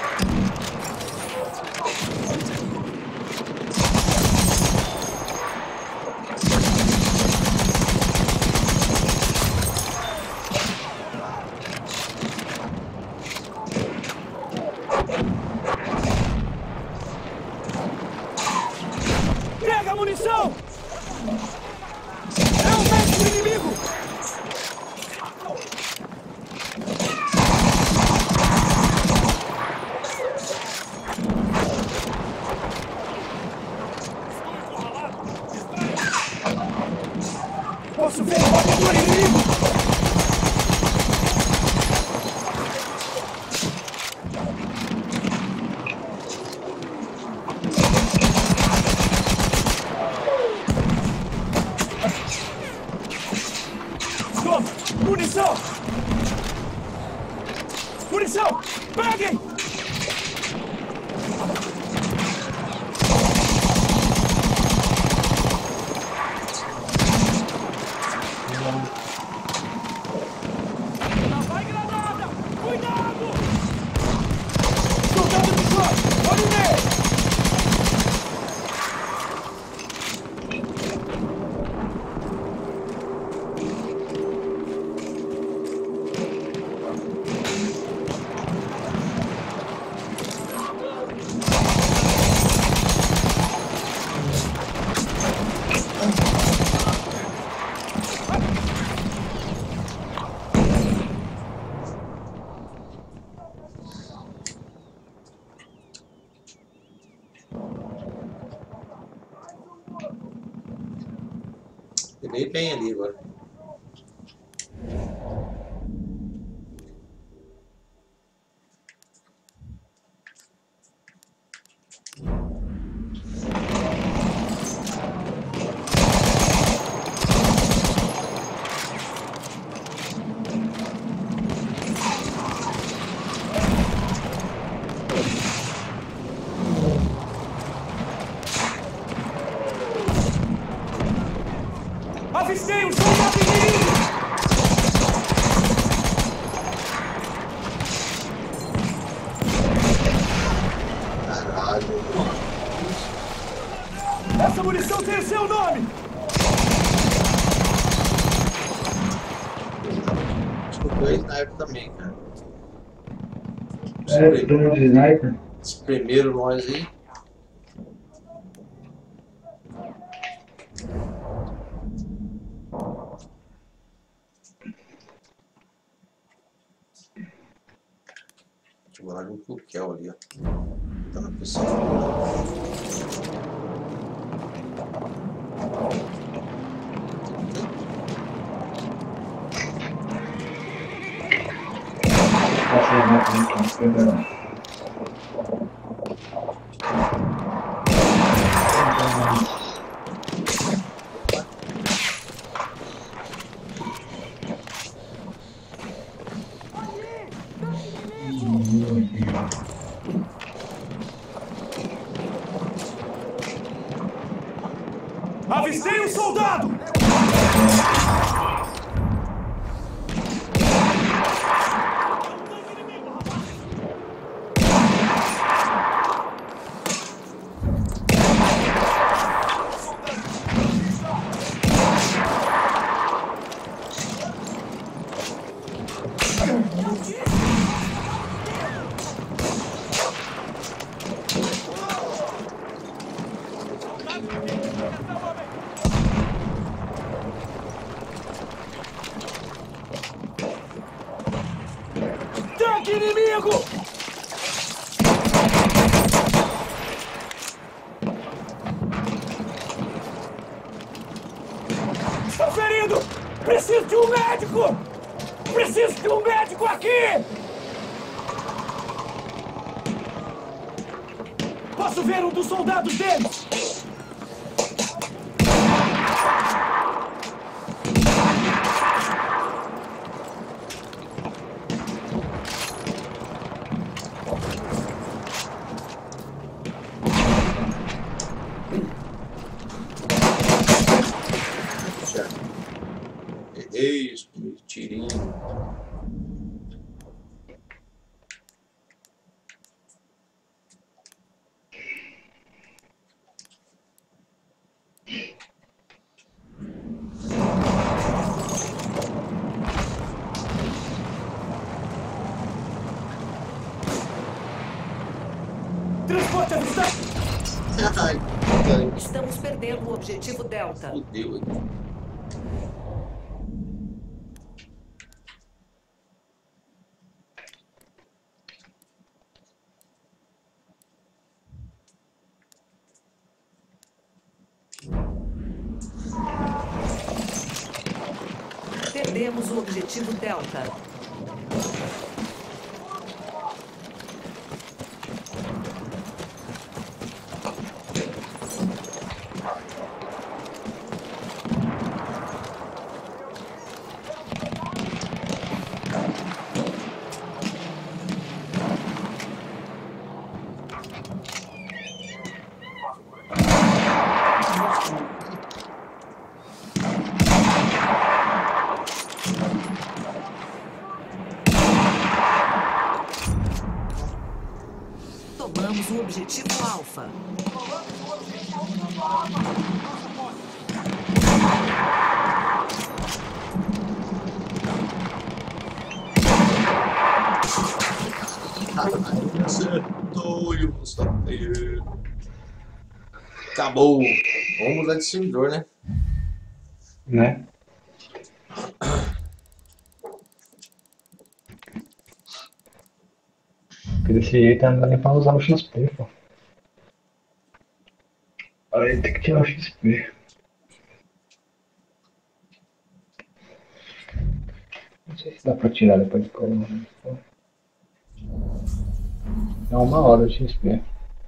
Pega a munição! É um médico inimigo! Posso ver o batedor inimigo! Toma! Munição! Munição! Peguem! Lá vai, granada! Cuidado! Soldado no chão! Olha nele!
Peguei bem ali agora.
Avistei um soldado inimigo!
Caralho.
Essa munição tem seu nome!
Acho que foi sniper também, cara.
É, turma de sniper.
Espremeram nós aí. Chegou lá junto com o Kel ali, ó. Tá na posição.
Passei a máquina, não esquenta não.
Avistei um soldado! Tanque inimigo! Estou ferido! Preciso de um médico! Preciso de um médico aqui! Posso ver um dos soldados deles?
Errei, tirinho.
Transporte avistado!
Ai, puta,
Estamos perdendo o objetivo Delta.
fudeu aqui.
Perdemos o objetivo Delta. Tomamos o objetivo Alfa.
Acertou e o Mustafa. Acabou. Vamos mudar de servidor, né?
Né? Porque desse jeito não dá nem pra usar o X P, pô. Aí tem que tirar o X P. Não sei se dá pra tirar depois de corona. É uma hora de X P.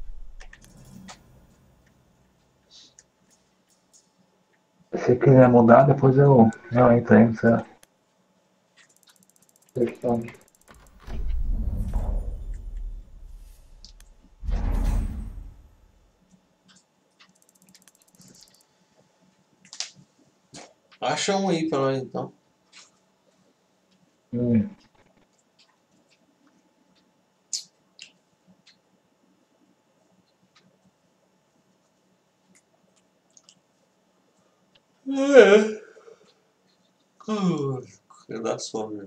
Se você quiser mudar, depois eu, eu entro aí nessa questão.
Acha um aí pra nós então.
Hum.
É. Eu dá sono.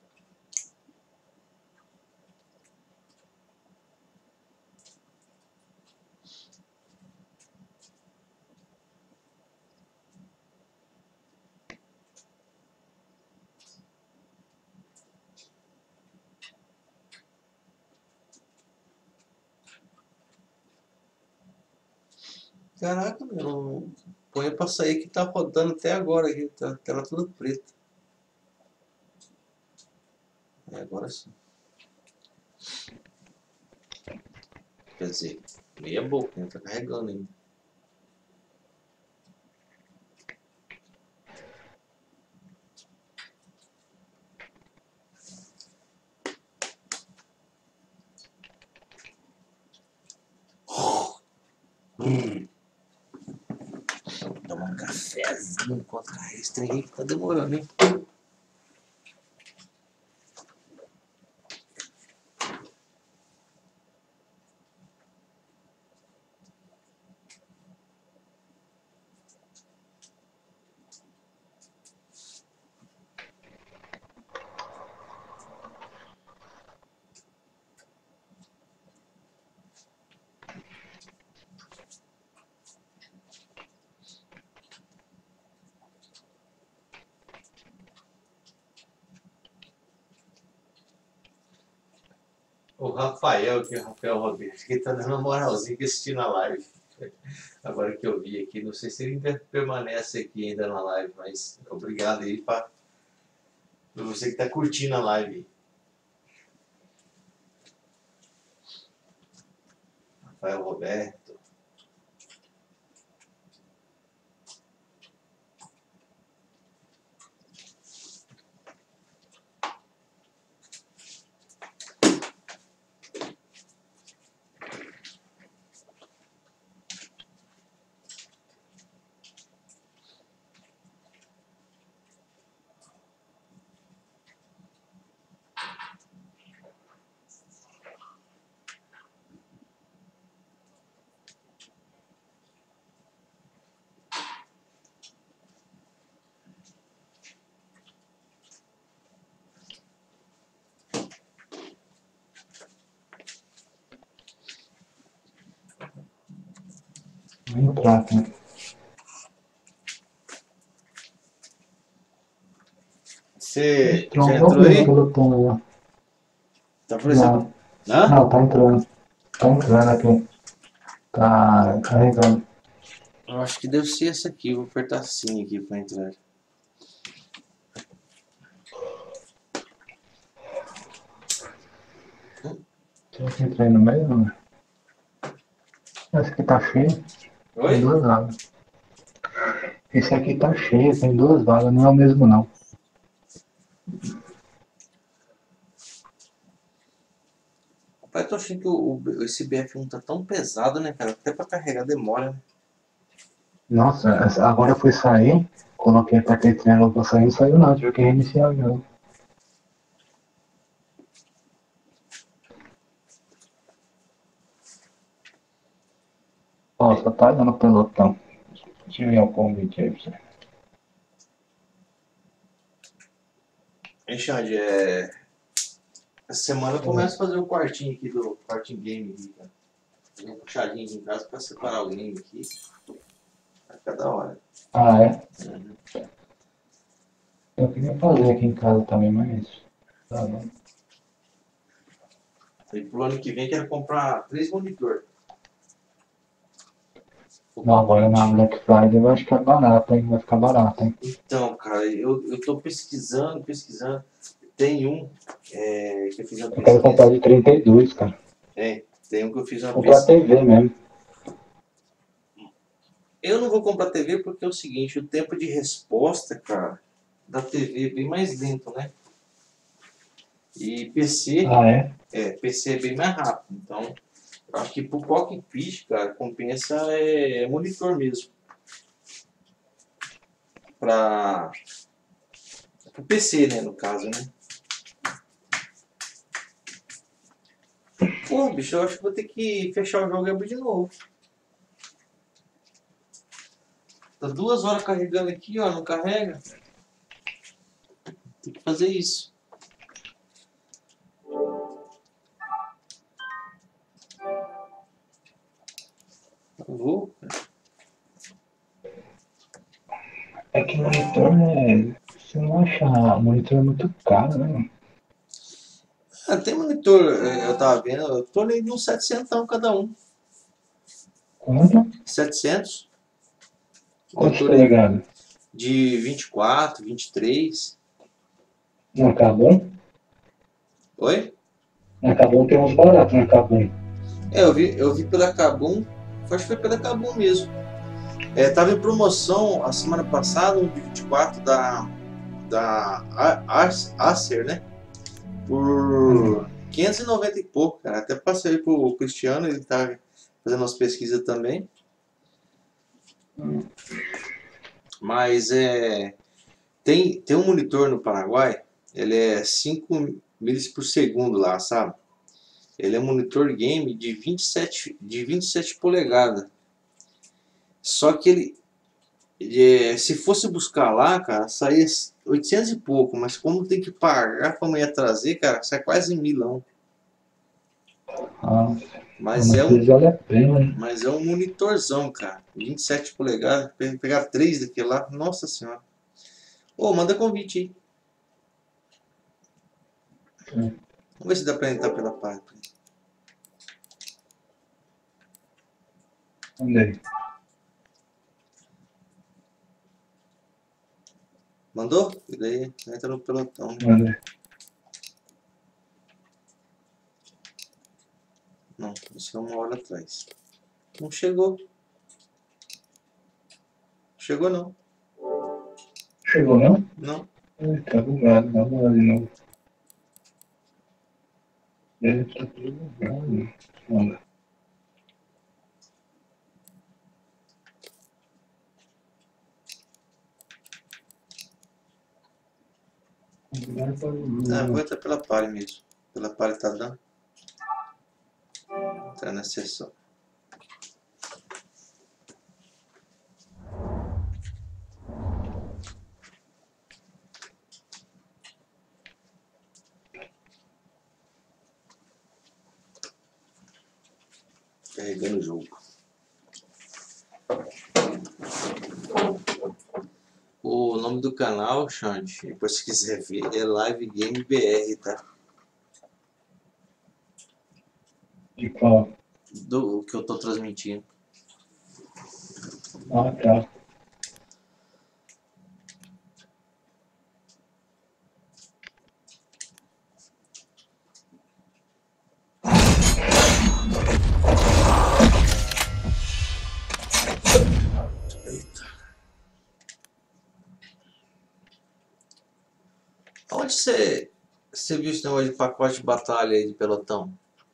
Caraca, meu. Põe pra sair que tá rodando até agora aqui. Tá a tela toda preta. É, agora sim. Quer dizer, meia boca, né? Tá carregando ainda. Hum. Tomar um cafezinho enquanto carrega esse trem que tá demorando, hein? O Rafael aqui, o Rafael Roberto, que tá dando uma moralzinha que assistindo a live. Agora que eu vi aqui, não sei se ele ainda permanece aqui ainda na live, mas obrigado aí pra, pra você que tá curtindo a live. Rafael Roberto.
Muito prato, né?
Você já
Entrou
entrou aí?
pelo túnel.
Tá aparecendo?
Não,
Hã?
não, tá entrando. Tá entrando aqui. Tá carregando.
Eu acho que deve ser essa aqui. Vou apertar sim aqui pra entrar.
Será que entrei no meio? Não? Esse aqui tá cheio. Tem
Oi?
duas vagas. Esse aqui tá cheio, tem duas vagas, não é o mesmo não.
Rapaz, eu tô achando que o, o- esse B F um tá tão pesado, né, cara? Até pra carregar demora, né?
Nossa, essa- agora eu fui sair, coloquei, apertei triângulo pra sair, não saiu não, tive que reiniciar o jogo. Ó, só tá dando pelotão. Deixa eu ver o convite aí pra você.
Hein, Xande, é... Essa semana eu começo a fazer o quartinho aqui do quartinho game aqui, cara. Fazer um puxadinho aqui em casa pra separar o game aqui. Fica da hora.
Ah, é?
Uhum.
Eu queria fazer aqui em casa também, mas... Tá bom.
E pro ano que vem quero comprar três monitores.
Não, agora na Black Friday vai ficar barato, hein? Vai ficar barato, hein?
Então, cara, eu, eu tô pesquisando, pesquisando. Tem um é, que eu fiz uma
Eu quero comprar
pesquisa.
de trinta e dois, cara.
É, tem um que eu fiz uma
Comprar
pesquisa.
T V mesmo.
Eu não vou comprar T V porque é o seguinte, o tempo de resposta, cara, da T V é bem mais lento, né? E P C,
Ah, é?
é, P C é bem mais rápido. Então, eu acho que pro cockpit, cara, compensa é, é monitor mesmo. Pra... Pro P C, né, no caso, né? Pô, bicho, eu acho que vou ter que fechar o jogo e abrir de novo. Tá duas horas carregando aqui, ó, não carrega. Tem que fazer isso. Eu vou.
É que monitor é... Você não acha... Monitor é muito caro, né?
Ah, tem monitor, eu tava vendo, eu tô nem de uns setecentos cada um.
Quanto?
setecentos.
Quantos
Monitor
polegadas?
de vinte e quatro, vinte e três.
Na Kabum?
Oi?
Na Kabum tem uns baratos na Kabum.
É, eu vi, eu vi pela Kabum, acho que foi pela Kabum mesmo. É, tava em promoção a semana passada, um de vinte e quatro da, da Acer, né? Por quinhentos e noventa e pouco, cara. Até passei pro Cristiano, ele tá fazendo umas pesquisas também. Mas é, tem, tem um monitor no Paraguai, ele é cinco milhas por segundo lá, sabe? Ele é um monitor game de vinte e sete, de vinte e sete polegadas. Só que ele, é, se fosse buscar lá, cara, saía oitocentos e pouco, mas como tem que pagar pra amanhã trazer, cara, sai quase milão.
Ah,
Mas é
às
um,
vezes vale a pena, né?
mas é um monitorzão, cara, vinte e sete polegadas, pe- pegar três daquele lá, nossa senhora. Ô, manda convite aí.
Sim.
Vamos ver se dá pra entrar pela página.
Mandei.
Mandou? E daí entra no pelotão.
Mandei.
Não, isso é uma hora atrás. Não chegou. Chegou não.
Chegou, não?
Não.
Ai, tá bugado. Dá uma olhada de novo. Deve estar tudo bugado. Manda.
Ah, vou entrar pela Pare mesmo. Pela Pare tá dando. Entrar na sessão. Carregando o jogo. O nome do canal, Xande, depois se quiser ver, é Live Game B R, tá?
De qual?
Do que eu tô transmitindo.
Ah, tá.
Onde você, você viu esse negócio de pacote de batalha aí de pelotão?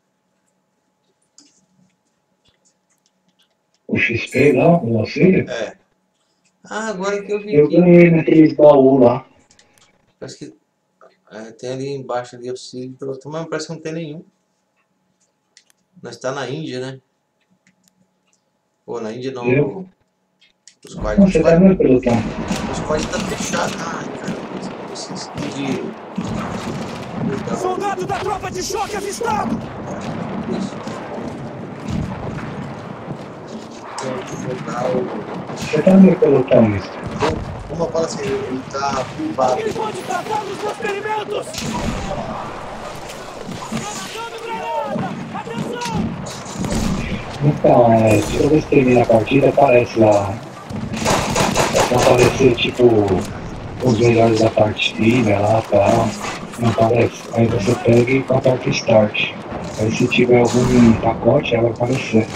O X P lá, o auxílio?
É. Ah, agora que eu vi
Eu
aqui.
ganhei naqueles baús lá.
Parece que é, tem ali embaixo ali auxílio de pelotão, mas parece que não tem nenhum. Nós tá na Índia, né? Pô, na Índia não.
Eu?
No, os quartos.
Não,
Os
você tá
quartos
no pelotão.
os quartos tá fechado. Ai, cara. Esses de.
Soldado da tropa de choque avistado!
se eu jogar o...
Você tá meio pelotão, mister.
Como eu falo assim, ele tá curvado.
Eles vão descartar os meus ferimentos! Lançando granada! Atenção!
Então, é, toda vez que termina a partida, aparece lá. Vai aparecer, tipo, os melhores da partida lá e tal. Não aparece. Aí você pega e aperta Start. Aí se tiver algum pacote, ela vai aparecer.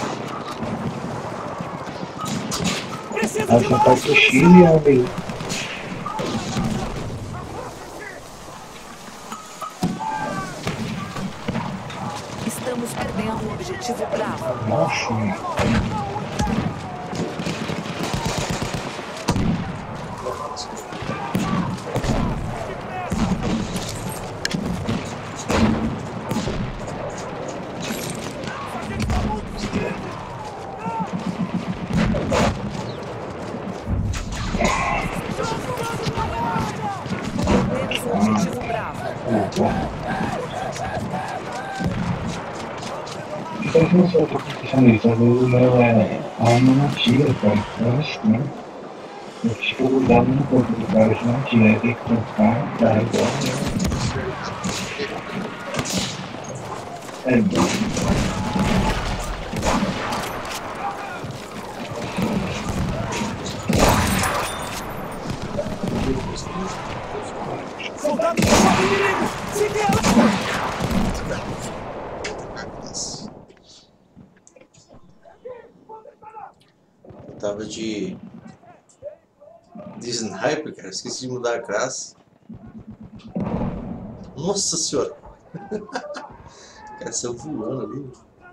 Preciso
Aí
de
você
mais
aperta o X e
munição!
abre.
Estamos perdendo o objetivo Bravo.
Nossa, mano.
Perdemos o objetivo Bravo.
Então, se você tá pensando nisso, às vezes o meu é arma não tira, cara. Eu acho que não. Eu fico grudado no corpo do cara, se não tira, aí tem que trocar, tá igual. É bom.
Soldados do lado inimigo! Siga ela!
Eu tava de... de sniper, cara. Esqueci de mudar a classe. Nossa senhora! O cara saiu voando ali.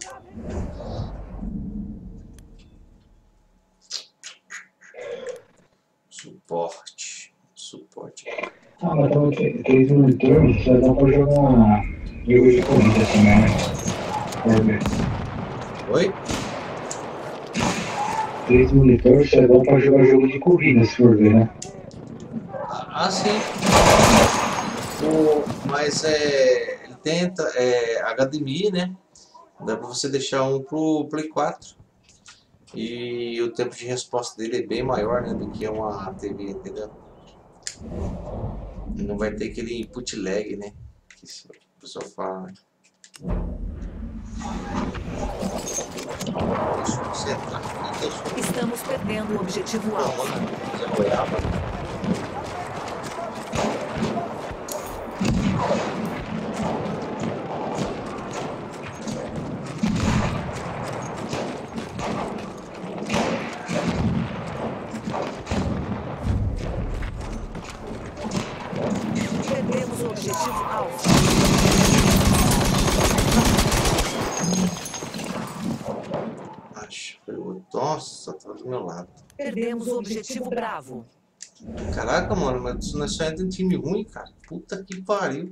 Suporte. Suporte.
Ah, mas tava três monitores, só dá pra jogar jogo de corrida também, né? Por ver.
Oi?
Três monitores só dá pra jogar jogo de corrida, se for ver, né?
Ah, sim. O, mas é, ele tenta, é H D M I, né? Dá pra você deixar um pro Play quatro. E o tempo de resposta dele é bem maior, né, do que uma T V, entendeu? Não vai ter aquele input lag, né? Que o pessoal fala, né? Deixa eu concentrar aqui, deixa eu...
Estamos perdendo o objetivo
Não,
Alfa.
mano, você goiaba.
Perdemos o objetivo Alfa.
Acho que foi o... Nossa, tá do meu lado.
Perdemos o objetivo Bravo.
Caraca, mano, mas isso não é só entra em time ruim, cara. Puta que pariu.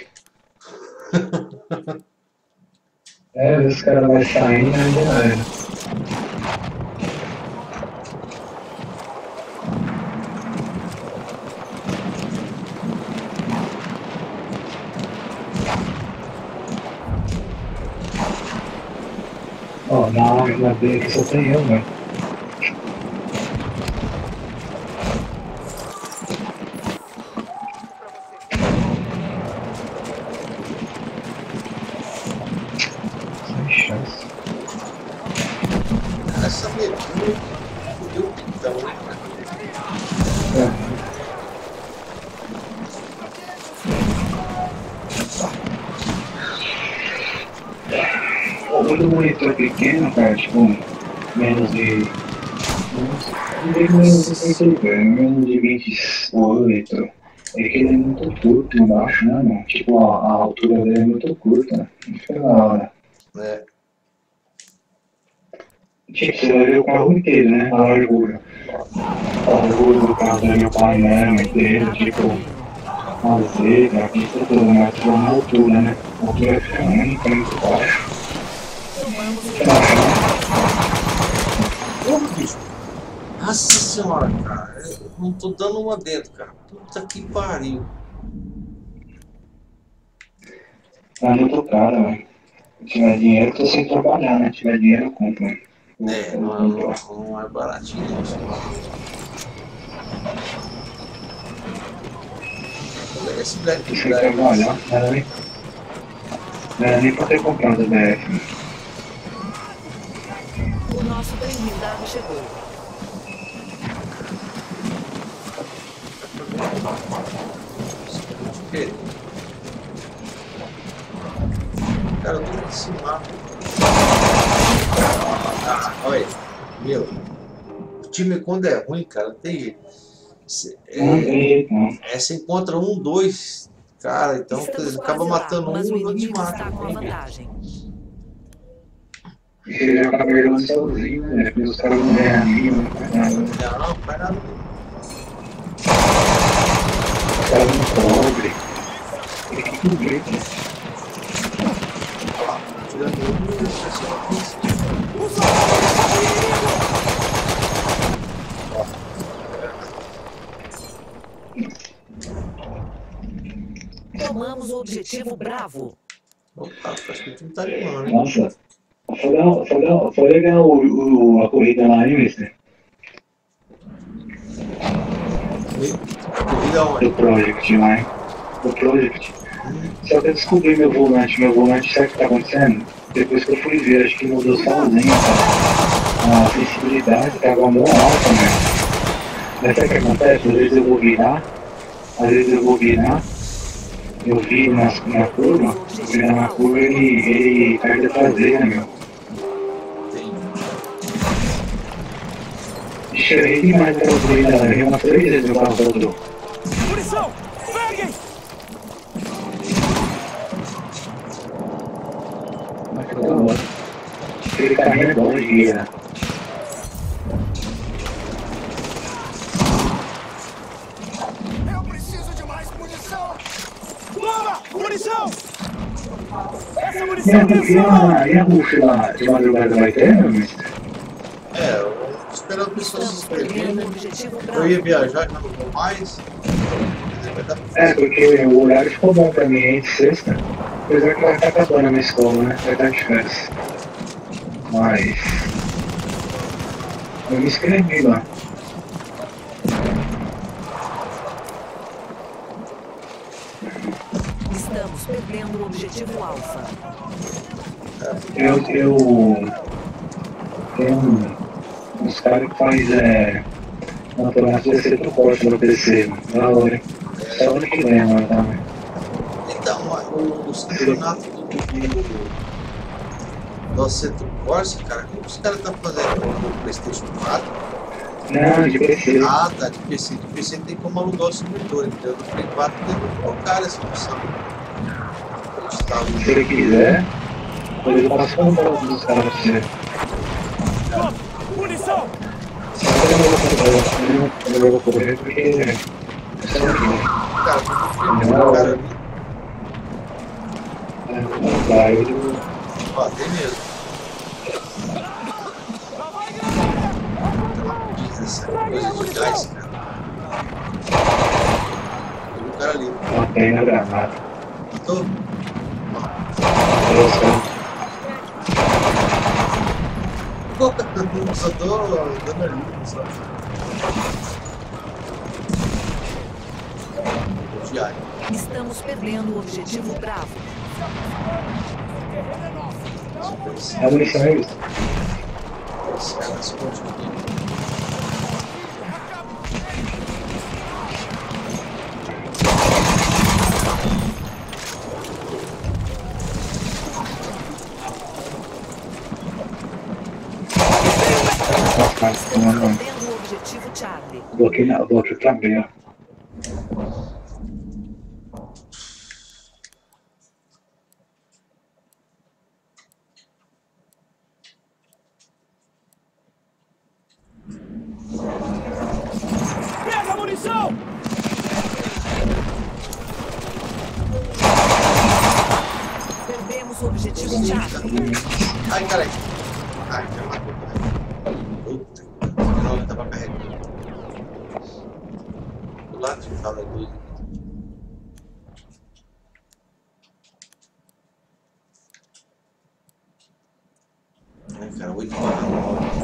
É, às vezes os caras vão saindo e ainda não era. Ó, na, na B aqui só tem eu, velho. Sem chance.
Essa medula fudeu o pitão, né, cara?
É. Quando o monitor é pequeno, cara, tipo, menos de... Não digo menos de cento, menos de vinte e oito. É que ele é muito curto embaixo, né, mano? Tipo, a, a altura dele é muito curta. Não fica da hora.
É.
Tipo, você vai ver o carro inteiro, né? A largura. A largura do carro dele, o painel inteiro, tipo, a zebra, a pista toda, mas tipo, na altura, né? A altura fica muito, muito baixa.
Porra, bicho. Nossa senhora, cara. Eu não tô dando uma dentro, cara. Puta que pariu.
Tá muito caro, velho. Se tiver dinheiro, tô sem trabalhar, né? Se tiver dinheiro, eu compro.
É, não é, não, não é baratinho isso. Esse Black
Você quer
Black.
olhar? Não era nem, não era nem pra ter comprado o B F.
O nosso trem blindado chegou.
Cara, eu tô aqui em cima. Ah, olha, meu, o time quando é ruim, cara, tem jeito. Cê-
Não
É,
tem jeito, não.
é, você encontra um, dois, cara, então
Estamos
você acaba
quase lá,
matando um
mas
e
o
os outros te
inimigo está
matam.
com a vantagem.
Você já acaba jogando sozinho, né? Porque os caras não ganham anima, não faz nada.
Não, não faz nada.
Os caras não cobrem. Tem que cobrir, né?
Tirando um,
Tomamos o objetivo Bravo.
opa, acho que o time tá animando, hein?
Nossa, foi legal, foi legal, foi legal o, o, a corrida lá, hein, mister?
Corrida onde?
Do Project lá, hein? Do Project. Só que eu descobri meu volante, meu volante, sabe o que tá acontecendo? Depois que eu fui ver, acho que mudou sozinho, cara. A sensibilidade tava mó alta, né? Mas sabe o que acontece? Às vezes eu vou virar, às vezes eu vou virar, eu viro na, na curva, virar na curva ele, ele perde a traseira, meu.
Tem.
Cheguei demais a traseira, eu errei umas três vezes o carro rodou.
Munição! Peguem!
Mas foi da hora. Aquele carrinho é bom de guia.
Eu preciso de mais munição! Toma! Munição! Essa
E
munição
a,
tem
e a, e a bucha lá de madrugada vai ter, meu mister?
É, eu vou esperar o pessoal se
Estamos
inscrever,
perdendo
né?
o objetivo
Eu
Bravo.
ia viajar, já não vou mais. Vai dar pra
É,
fazer.
porque o horário ficou bom pra mim, hein, de sexta. Apesar que vai estar acabando a minha escola, né? Vai estar de férias. Mas... eu me inscrevi lá.
Estamos perdendo o objetivo Alfa.
Eu... eu... tem um, uns caras que faz, é... campeonato de centro corte no P C, mano. Da hora, hein? Só ano que vem agora também.
Então, o- os campeonatos do, do, do Centro Corsa, cara, como os caras estão fazendo no PlayStation quatro?
Não, de P C.
Ah, tá, de P C. De P C tem como alugar o servidor, entendeu? No Play quatro tem como colocar essa opção. A gente tá
Se ele quiser, depois eu passo o contato dos caras pra você.
Toma! Munição!
Só que eu não vou correr, eu não vou correr porque... é só aqui.
cara, o cara ali,
Não dá, eu...
ó, tem mesmo. Essa coisa de gás, cara. Tem um cara ali.
Não tem na granada.
Tô.
Eu só...
Pô, eu só tô dando ali, só. Diário.
Estamos perdendo o objetivo Bravo.
É a munição é isso.
Esse cara se esconde aqui.
Nossa, mas
Estamos
não, não.
perdendo o objetivo Charlie.
Bloqueio na... bloqueio também, ó.
Pega a munição!
Perdemos o objetivo Charlie.
Ai, caralho. Ai, já matou. Puta. Não, ele tava carregando. Do lado de fala dois. Ai, cara, oito para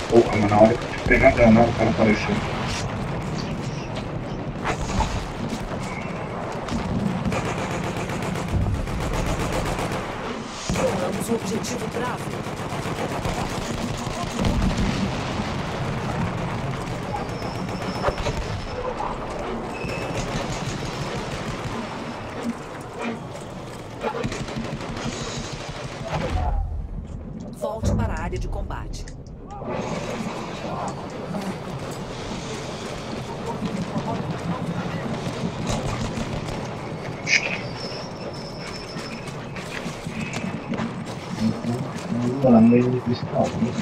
Porra, mas na hora que eu fui pegar danado, o cara apareceu.
Tomamos o objetivo Bravo. Volte para a área de combate.
Lá no meio do cristal.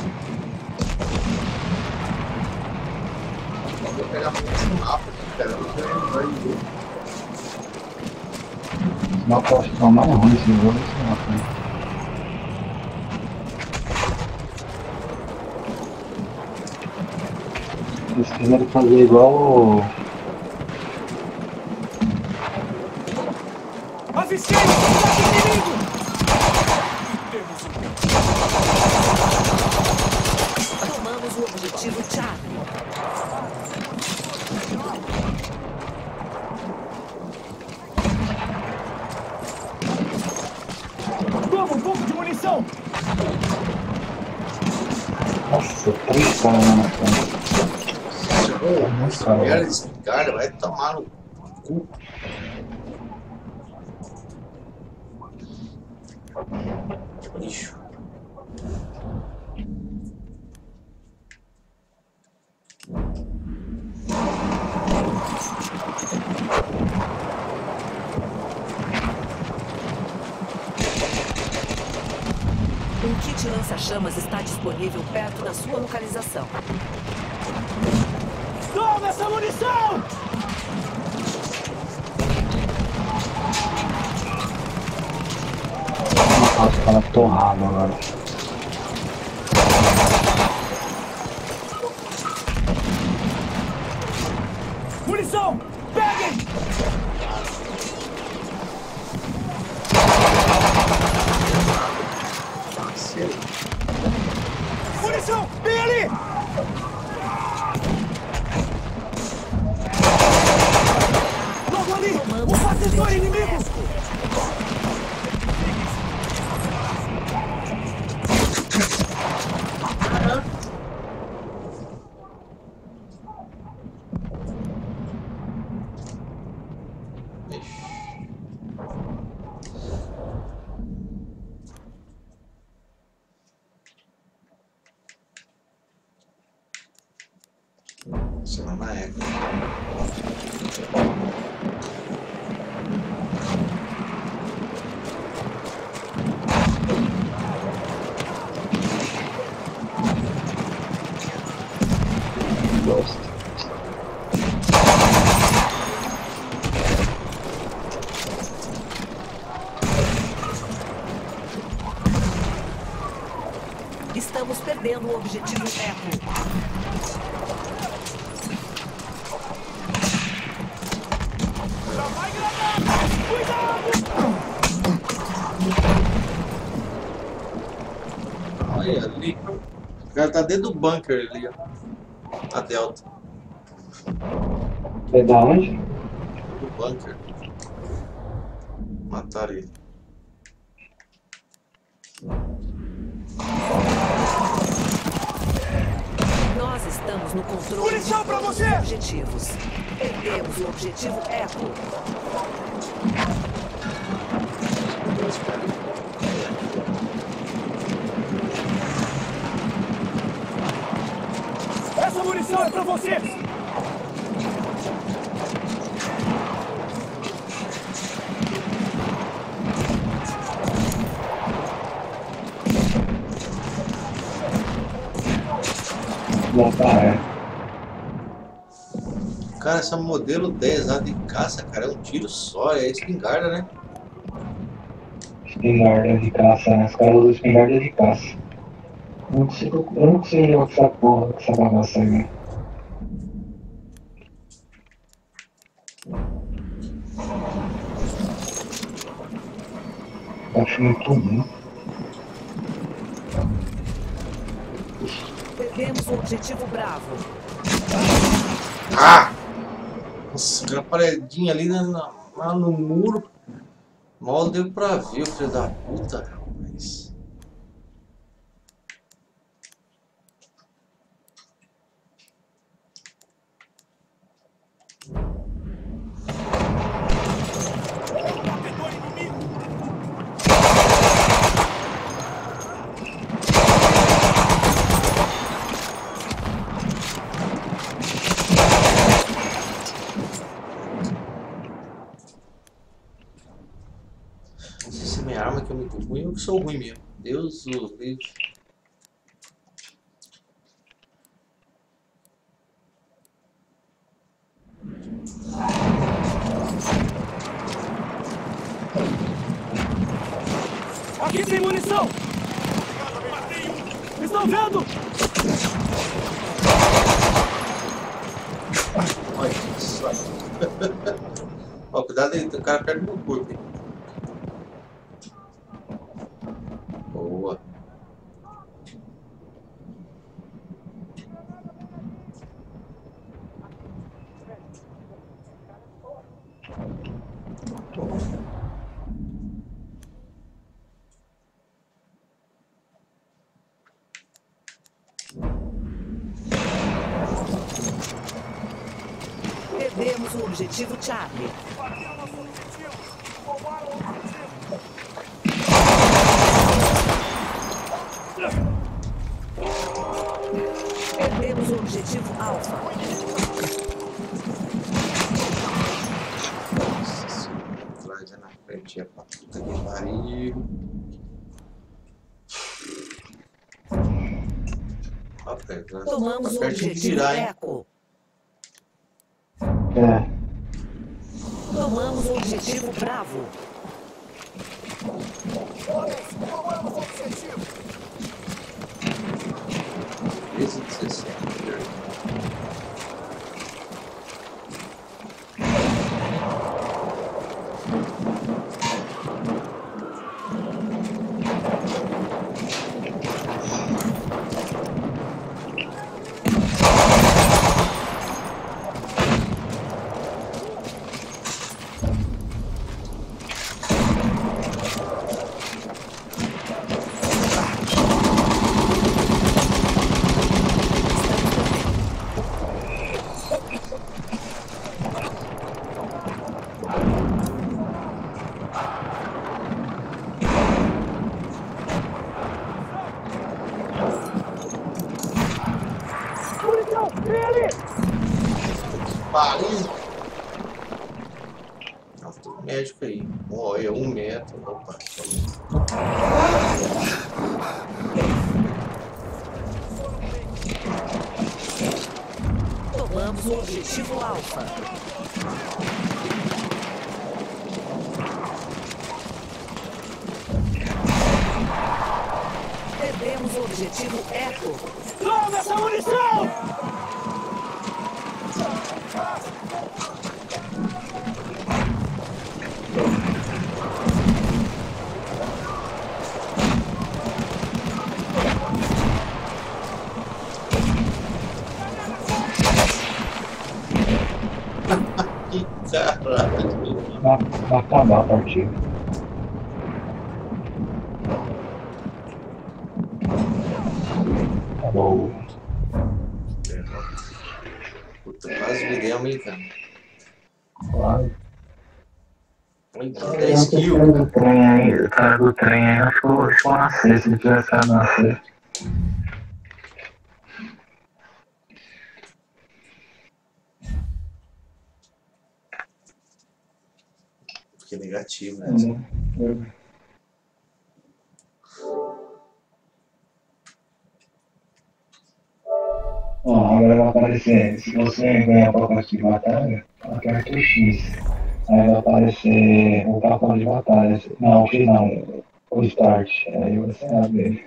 Vou pegar muito rápido, cara. Eu não vai ver.
Esse mapa eu acho que é o mais ruim esse jogo, esse mapa, né? Eles quiseram fazer igual o...
Avistei! Ataque inimigo!
Tomamos o objetivo Charlie.
Toma um pouco de munição!
Nossa, três caras lá na frente.
Nossa, merda desse cara, vai tomar no cu. Lixo.
Um kit lança-chamas está disponível perto da sua localização.
Toma essa munição!
Nossa, os caras torrados agora.
Munição! Peguem! Munição! Vem ali! Logo ali! Um batedor inimigo!
Você não na época.
Gosto.
Estamos perdendo o objetivo Echo.
Olha ali. O cara tá dentro do bunker ali, ó. A Delta.
É da onde?
Do bunker. Mataram ele.
Nós estamos no controle
Munição
de
pra
todos
você!
os objetivos. Perdemos o objetivo Echo.
Essa munição é pra vocês!
Não, tá, é.
Cara, essa modelo dez A de caça, cara, é um tiro só, é espingarda, né?
Espingarda de caça, né? Os caras usam espingarda de caça. Eu não consigo, eu não consigo jogar com essa porra, com essa bagaça aí, né? Eu acho muito ruim.
Perdemos o objetivo Bravo.
Ah! Nossa, aquela paredinha ali na, na, lá no muro. Mal deu pra ver, o filho da puta, rapaz. Não sei se minha arma que é muito ruim ou que sou ruim mesmo. Deus o livre.
Aqui tem munição! Estão vendo?
Olha só. Ó, cuidado aí, tem um cara perto do meu corpo, hein? Boa.
Perdemos o objetivo Charlie. Perdemos o objetivo Alpha.
Nossa senhora, atrás é na frente, é pra puta que pariu. Ó, cara,
Tomamos
tá
o
pertinho de
objetivo
tirar, hein?
Eco.
É.
Tomamos o objetivo Bravo.
treze e dezessete.
Munição! Vem ali!
Pariu! Nossa, tem um médico aí. Olha, um metro. Opa.
Tomamos o objetivo Alpha. Perdemos o objetivo Eco.
Toma essa munição!
Que caralho.
Vai, vai acabar a partida. Acabou.
Puta, quase viremos, hein, cara.
Claro.
Olha, dez kills.
O cara do trem aí, o cara do trem aí, acho que eu vou nascer, se ele tivesse a nascer.
Fiquei negativo, né?
Hum, Ó, agora vai aparecer, se você ganhar o pacote de batalha, aperta o X. Aí vai aparecer o pacote de batalha. Não, o X não, o Start. Aí você abre ele.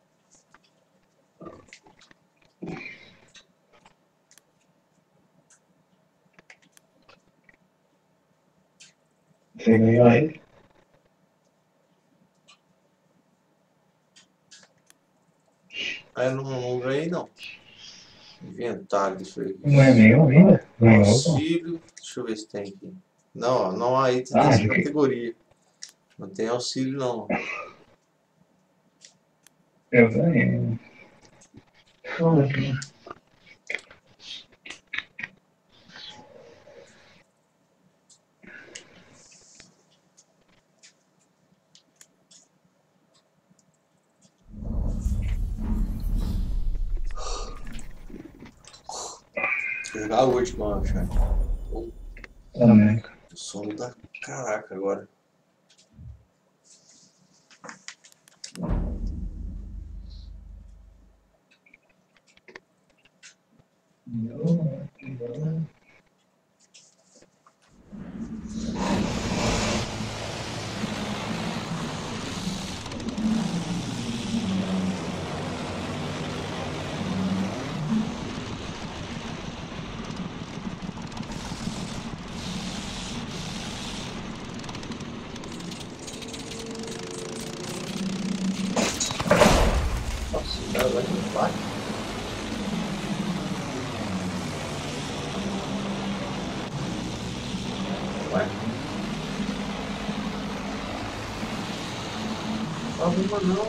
Você ganhou aí?
É, É, não, não ganhei não. Inventário, deixa eu ver.
Não é meu ainda? Ganhou, pô.
Auxílio, deixa eu ver se tem aqui. Não, não há item
Ah,
dessa
de que-
categoria. Não tem auxílio não.
Eu ganhei. Deixa eu ver aqui.
Vou jogar a última, chat.
Também.
Sono da caraca agora. Nossa, o cara vai me bate. Vai. Não arruma não.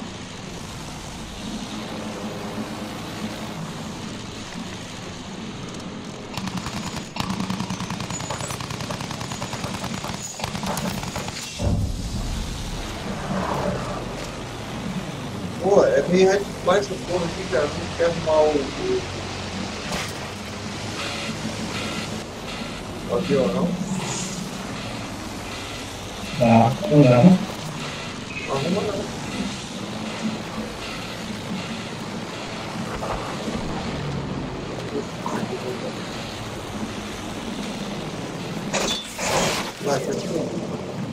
Pô, é meio radical essa porra aqui, cara. Não quer arrumar o, o... o avião, não?
Tá, não dá.
Não arruma não. Vai, continua.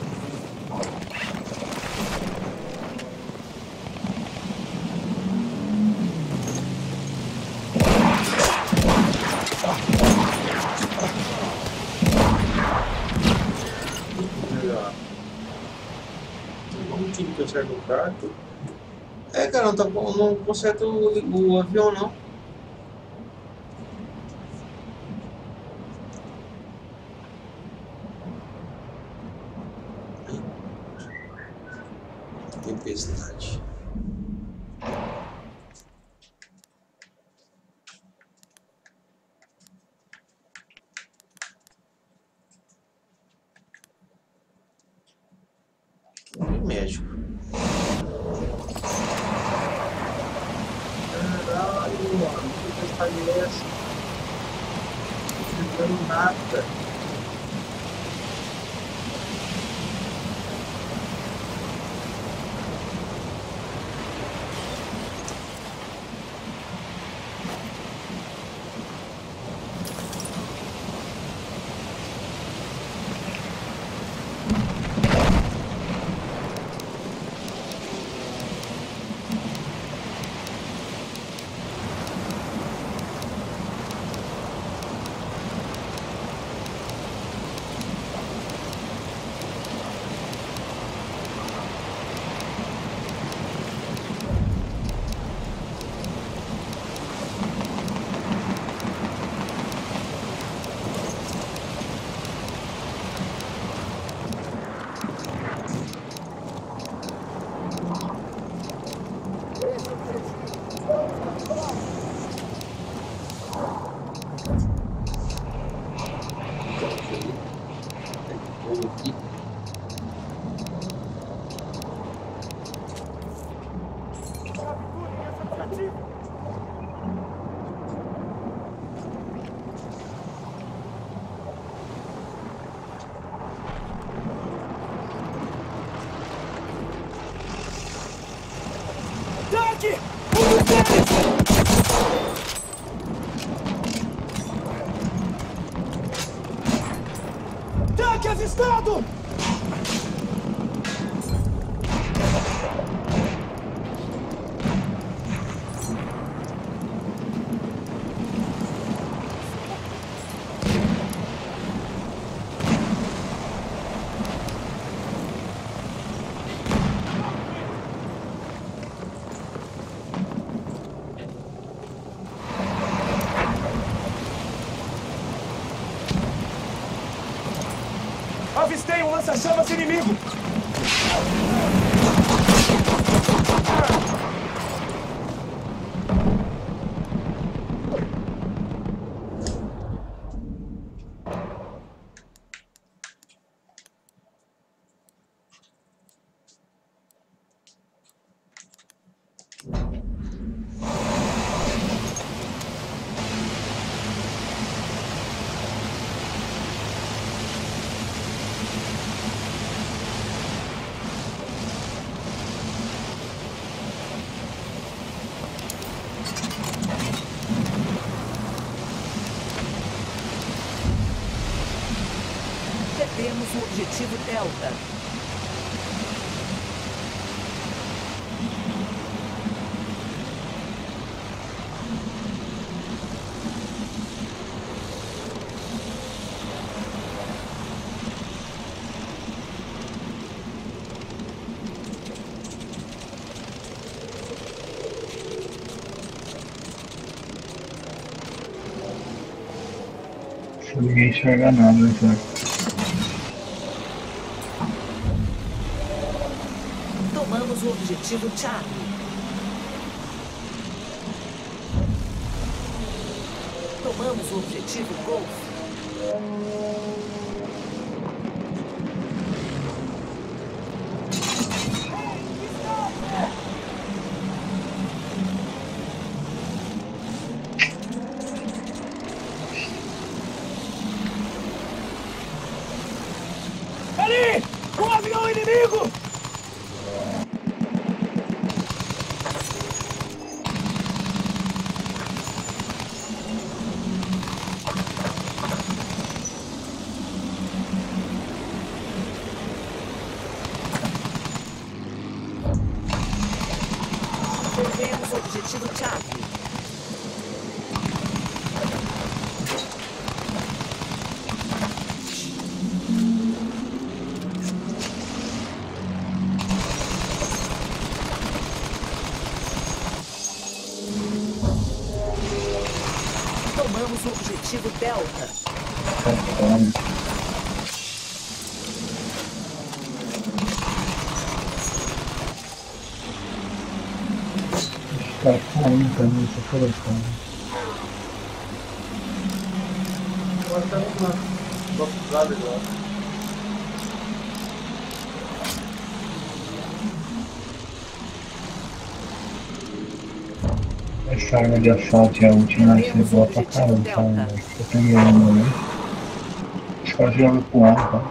Vamos time que eu saio do carro. É, cara, não, tá, não conserta o, o avião, não. Tempestade. Médico. Caralho, mano, que tempestade é essa? Não tô entendendo nada.
Tanque! Um dos deles! Tanque avistado! lança-chamas inimigo!
Perdemos o objetivo Delta.
Se ninguém enxerga nada, né?
Tomamos o objetivo Charlie. Tomamos o objetivo Golf.
Ali! Um avião inimigo!
Perdemos o objetivo Charlie. Tomamos o objetivo Delta.
Tá saindo também esse telefone.
Agora tá no nosso lado agora.
Essa arma de assalto é a última, vai ser boa pra caramba, cara. Eu tô mirando, né? Os caras jogam com arma.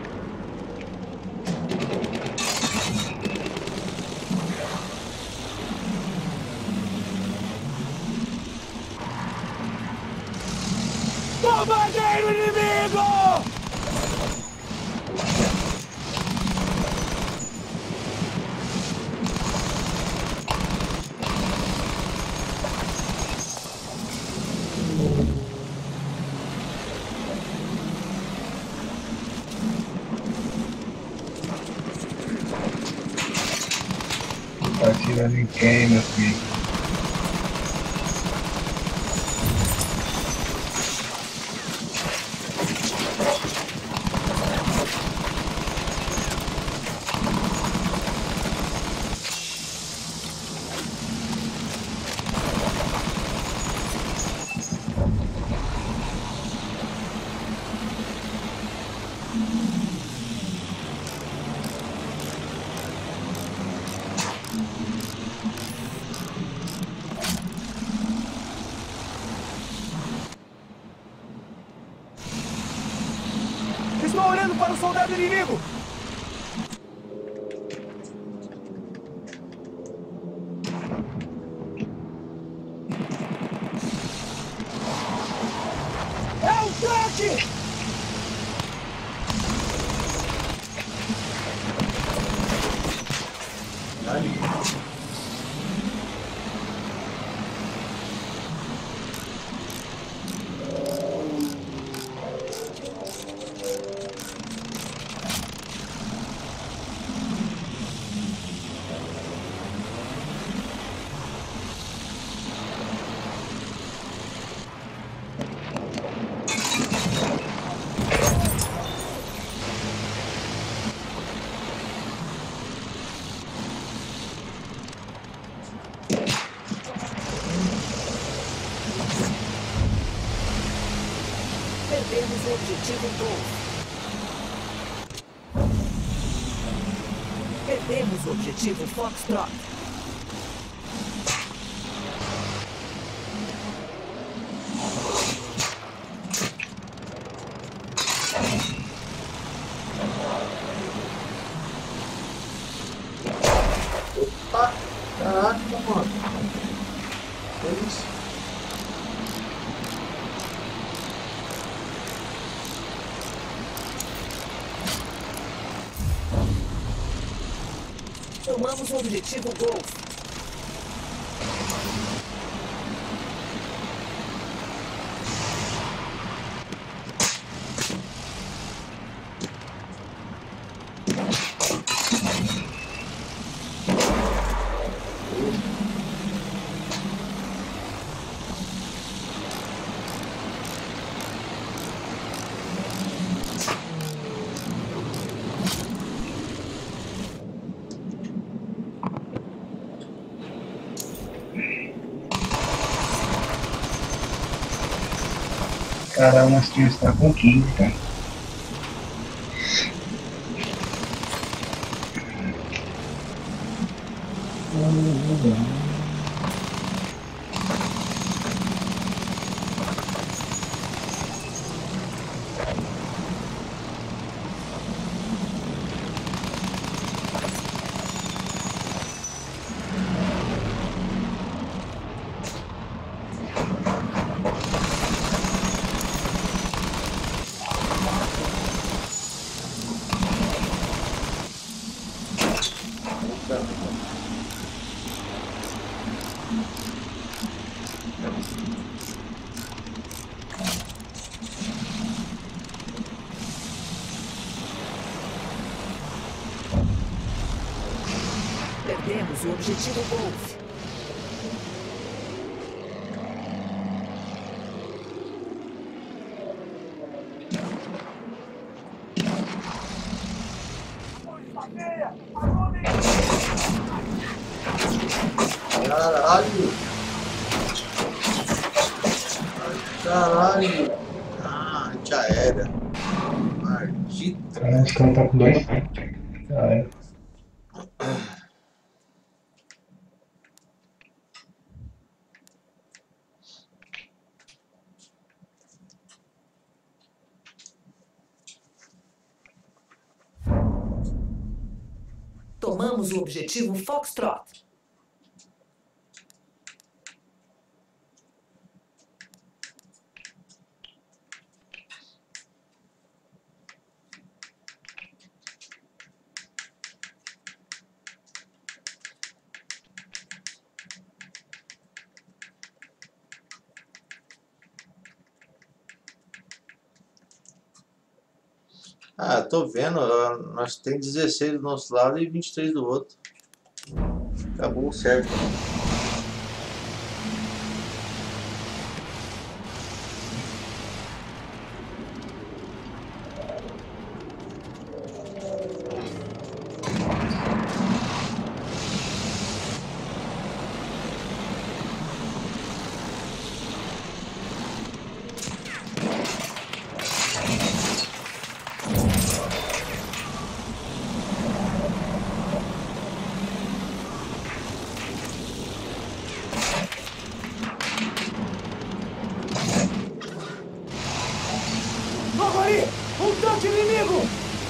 Bombardeiro inimigo!
Tá atirando em quem, meu filho?
Estou olhando para o soldado inimigo! É um tanque!
Ali.
Perdemos o objetivo Golf. Perdemos o objetivo Foxtrot.
Opa! Caraca, mano. Que isso?
Tomamos o objetivo Golf.
Cara, o nosso time está com quinze, cara.
Perdemos o objetivo Golf.
Caralho! Caralho! Ah, já era. Maldito.
Cara, esse cara tá com dois. Já era.
Tomamos o objetivo Foxtrot.
Ah, tô vendo, ó, nós tem dezesseis do nosso lado e vinte e três do outro. Acabou certo.
Logo ali! Um tanque inimigo!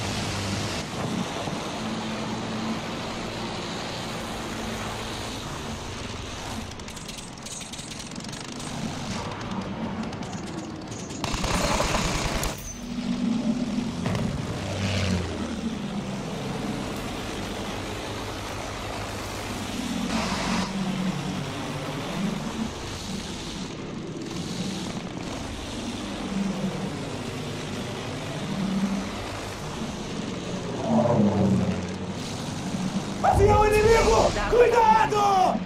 Avião inimigo! Cuidado!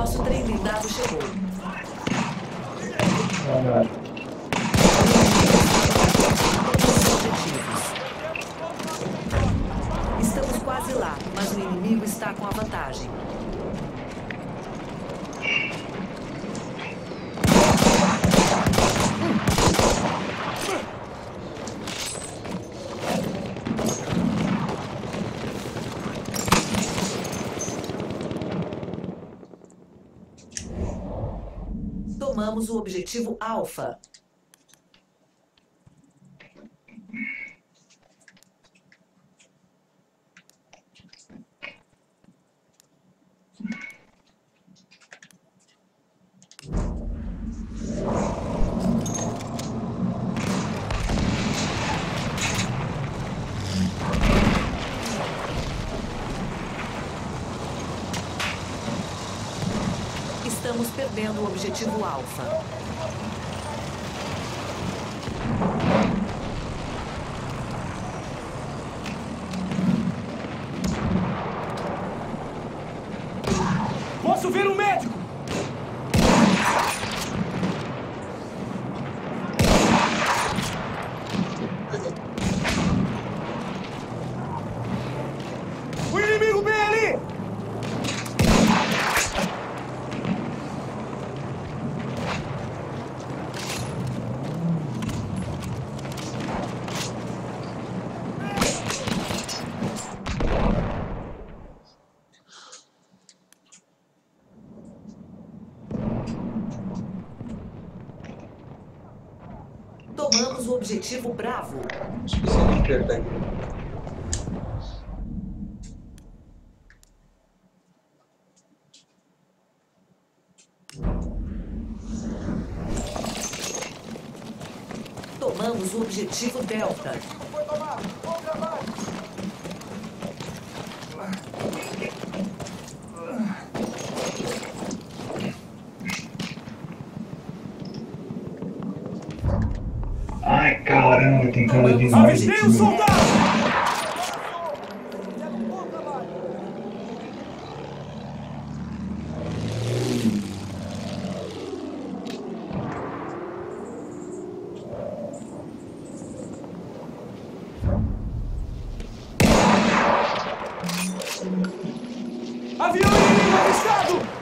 Nosso trem blindado chegou.
Caralho.
Estamos quase lá, mas o inimigo está com a vantagem. Tomamos o objetivo Alfa. Estamos perdendo o objetivo Alfa.
Posso ver um médico? O inimigo vem ali!
Tomamos o objetivo Bravo.
Acho que você tem que apertar aqui.
Tomamos o objetivo Delta.
Foi tomado! Bom trabalho!
Ai, caramba, tem cara de mais
Avistei
aqui.
um soldado! Avião inimigo avistado!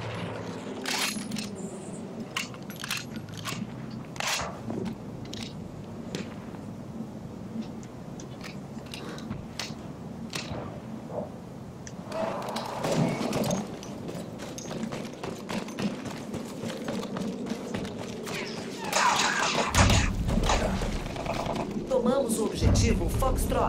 Tomamos o objetivo Foxtrot.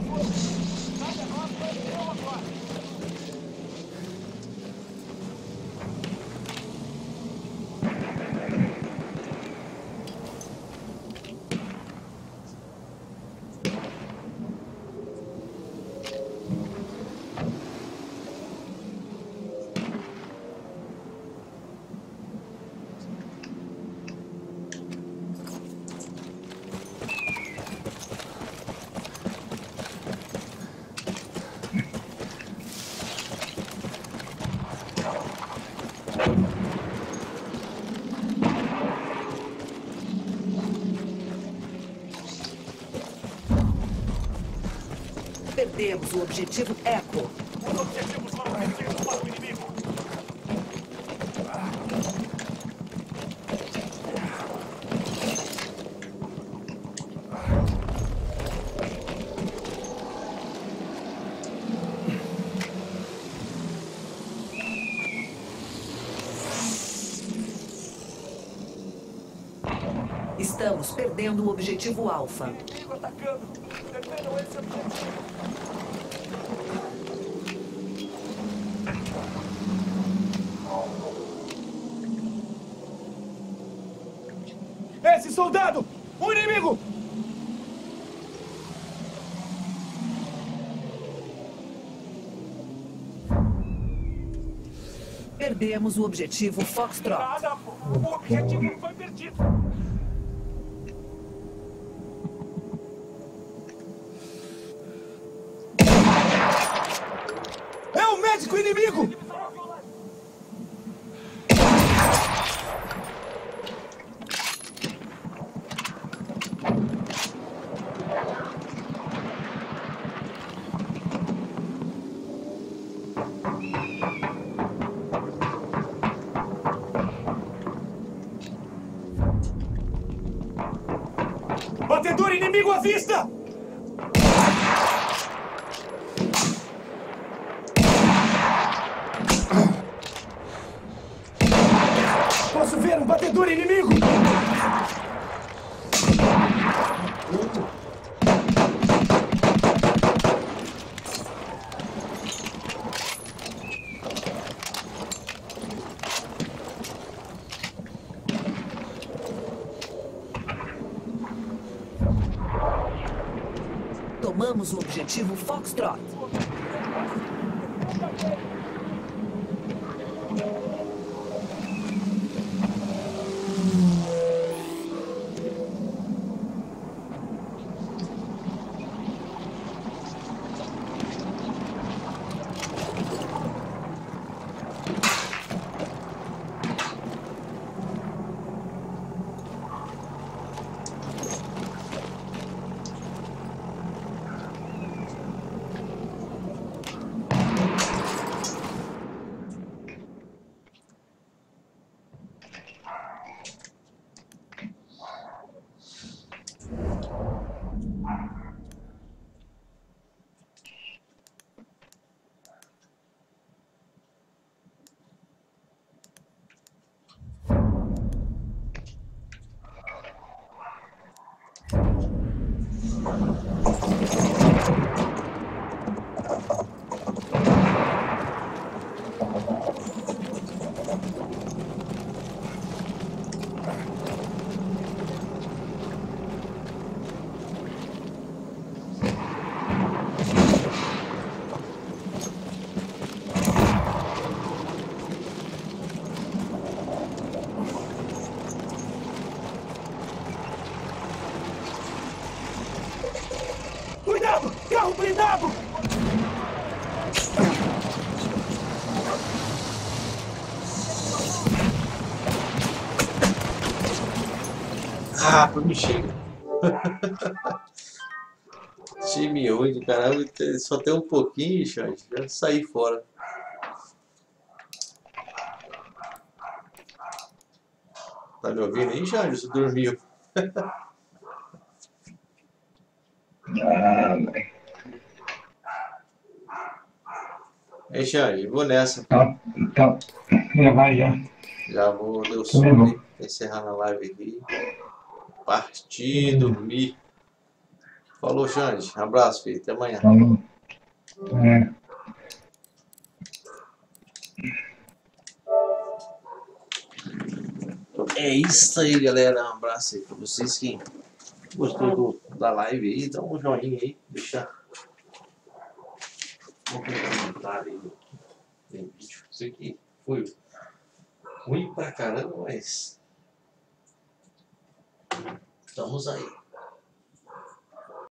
Perdemos o objetivo Echo.
Os objetivos foram perdidos para o inimigo.
Estamos perdendo o objetivo Alfa.
Inimigo atacando. Defendam esse objetivo. Esse soldado! O inimigo!
Perdemos o objetivo Foxtrot.
Nada! O objetivo não foi perdido! É o médico inimigo! Inimigo à vista! Posso ver um batedor inimigo!
Tomamos o objetivo Foxtrot. Cuidado! Carro blindado!
Ah, pra me chega. Time ruim do caramba, só tem um pouquinho, gente. Já saí fora. Tá me ouvindo aí, Xande? Você dormiu?
Ah, velho.
Ei, Xande, vou nessa.
Tá, tá. Já vai, já.
Já vou, deu
Também
sono
vou.
aí. Encerrar a live aqui. Partir, dormir. Falou, Xande. Abraço, filho. Até amanhã.
Falou. É.
É isso aí, galera. Um abraço aí pra vocês que gostou do, da live aí. Dá um joinha aí. Deixa um comentário aí. Tem vídeo. Isso aqui foi ruim pra caramba, mas estamos aí.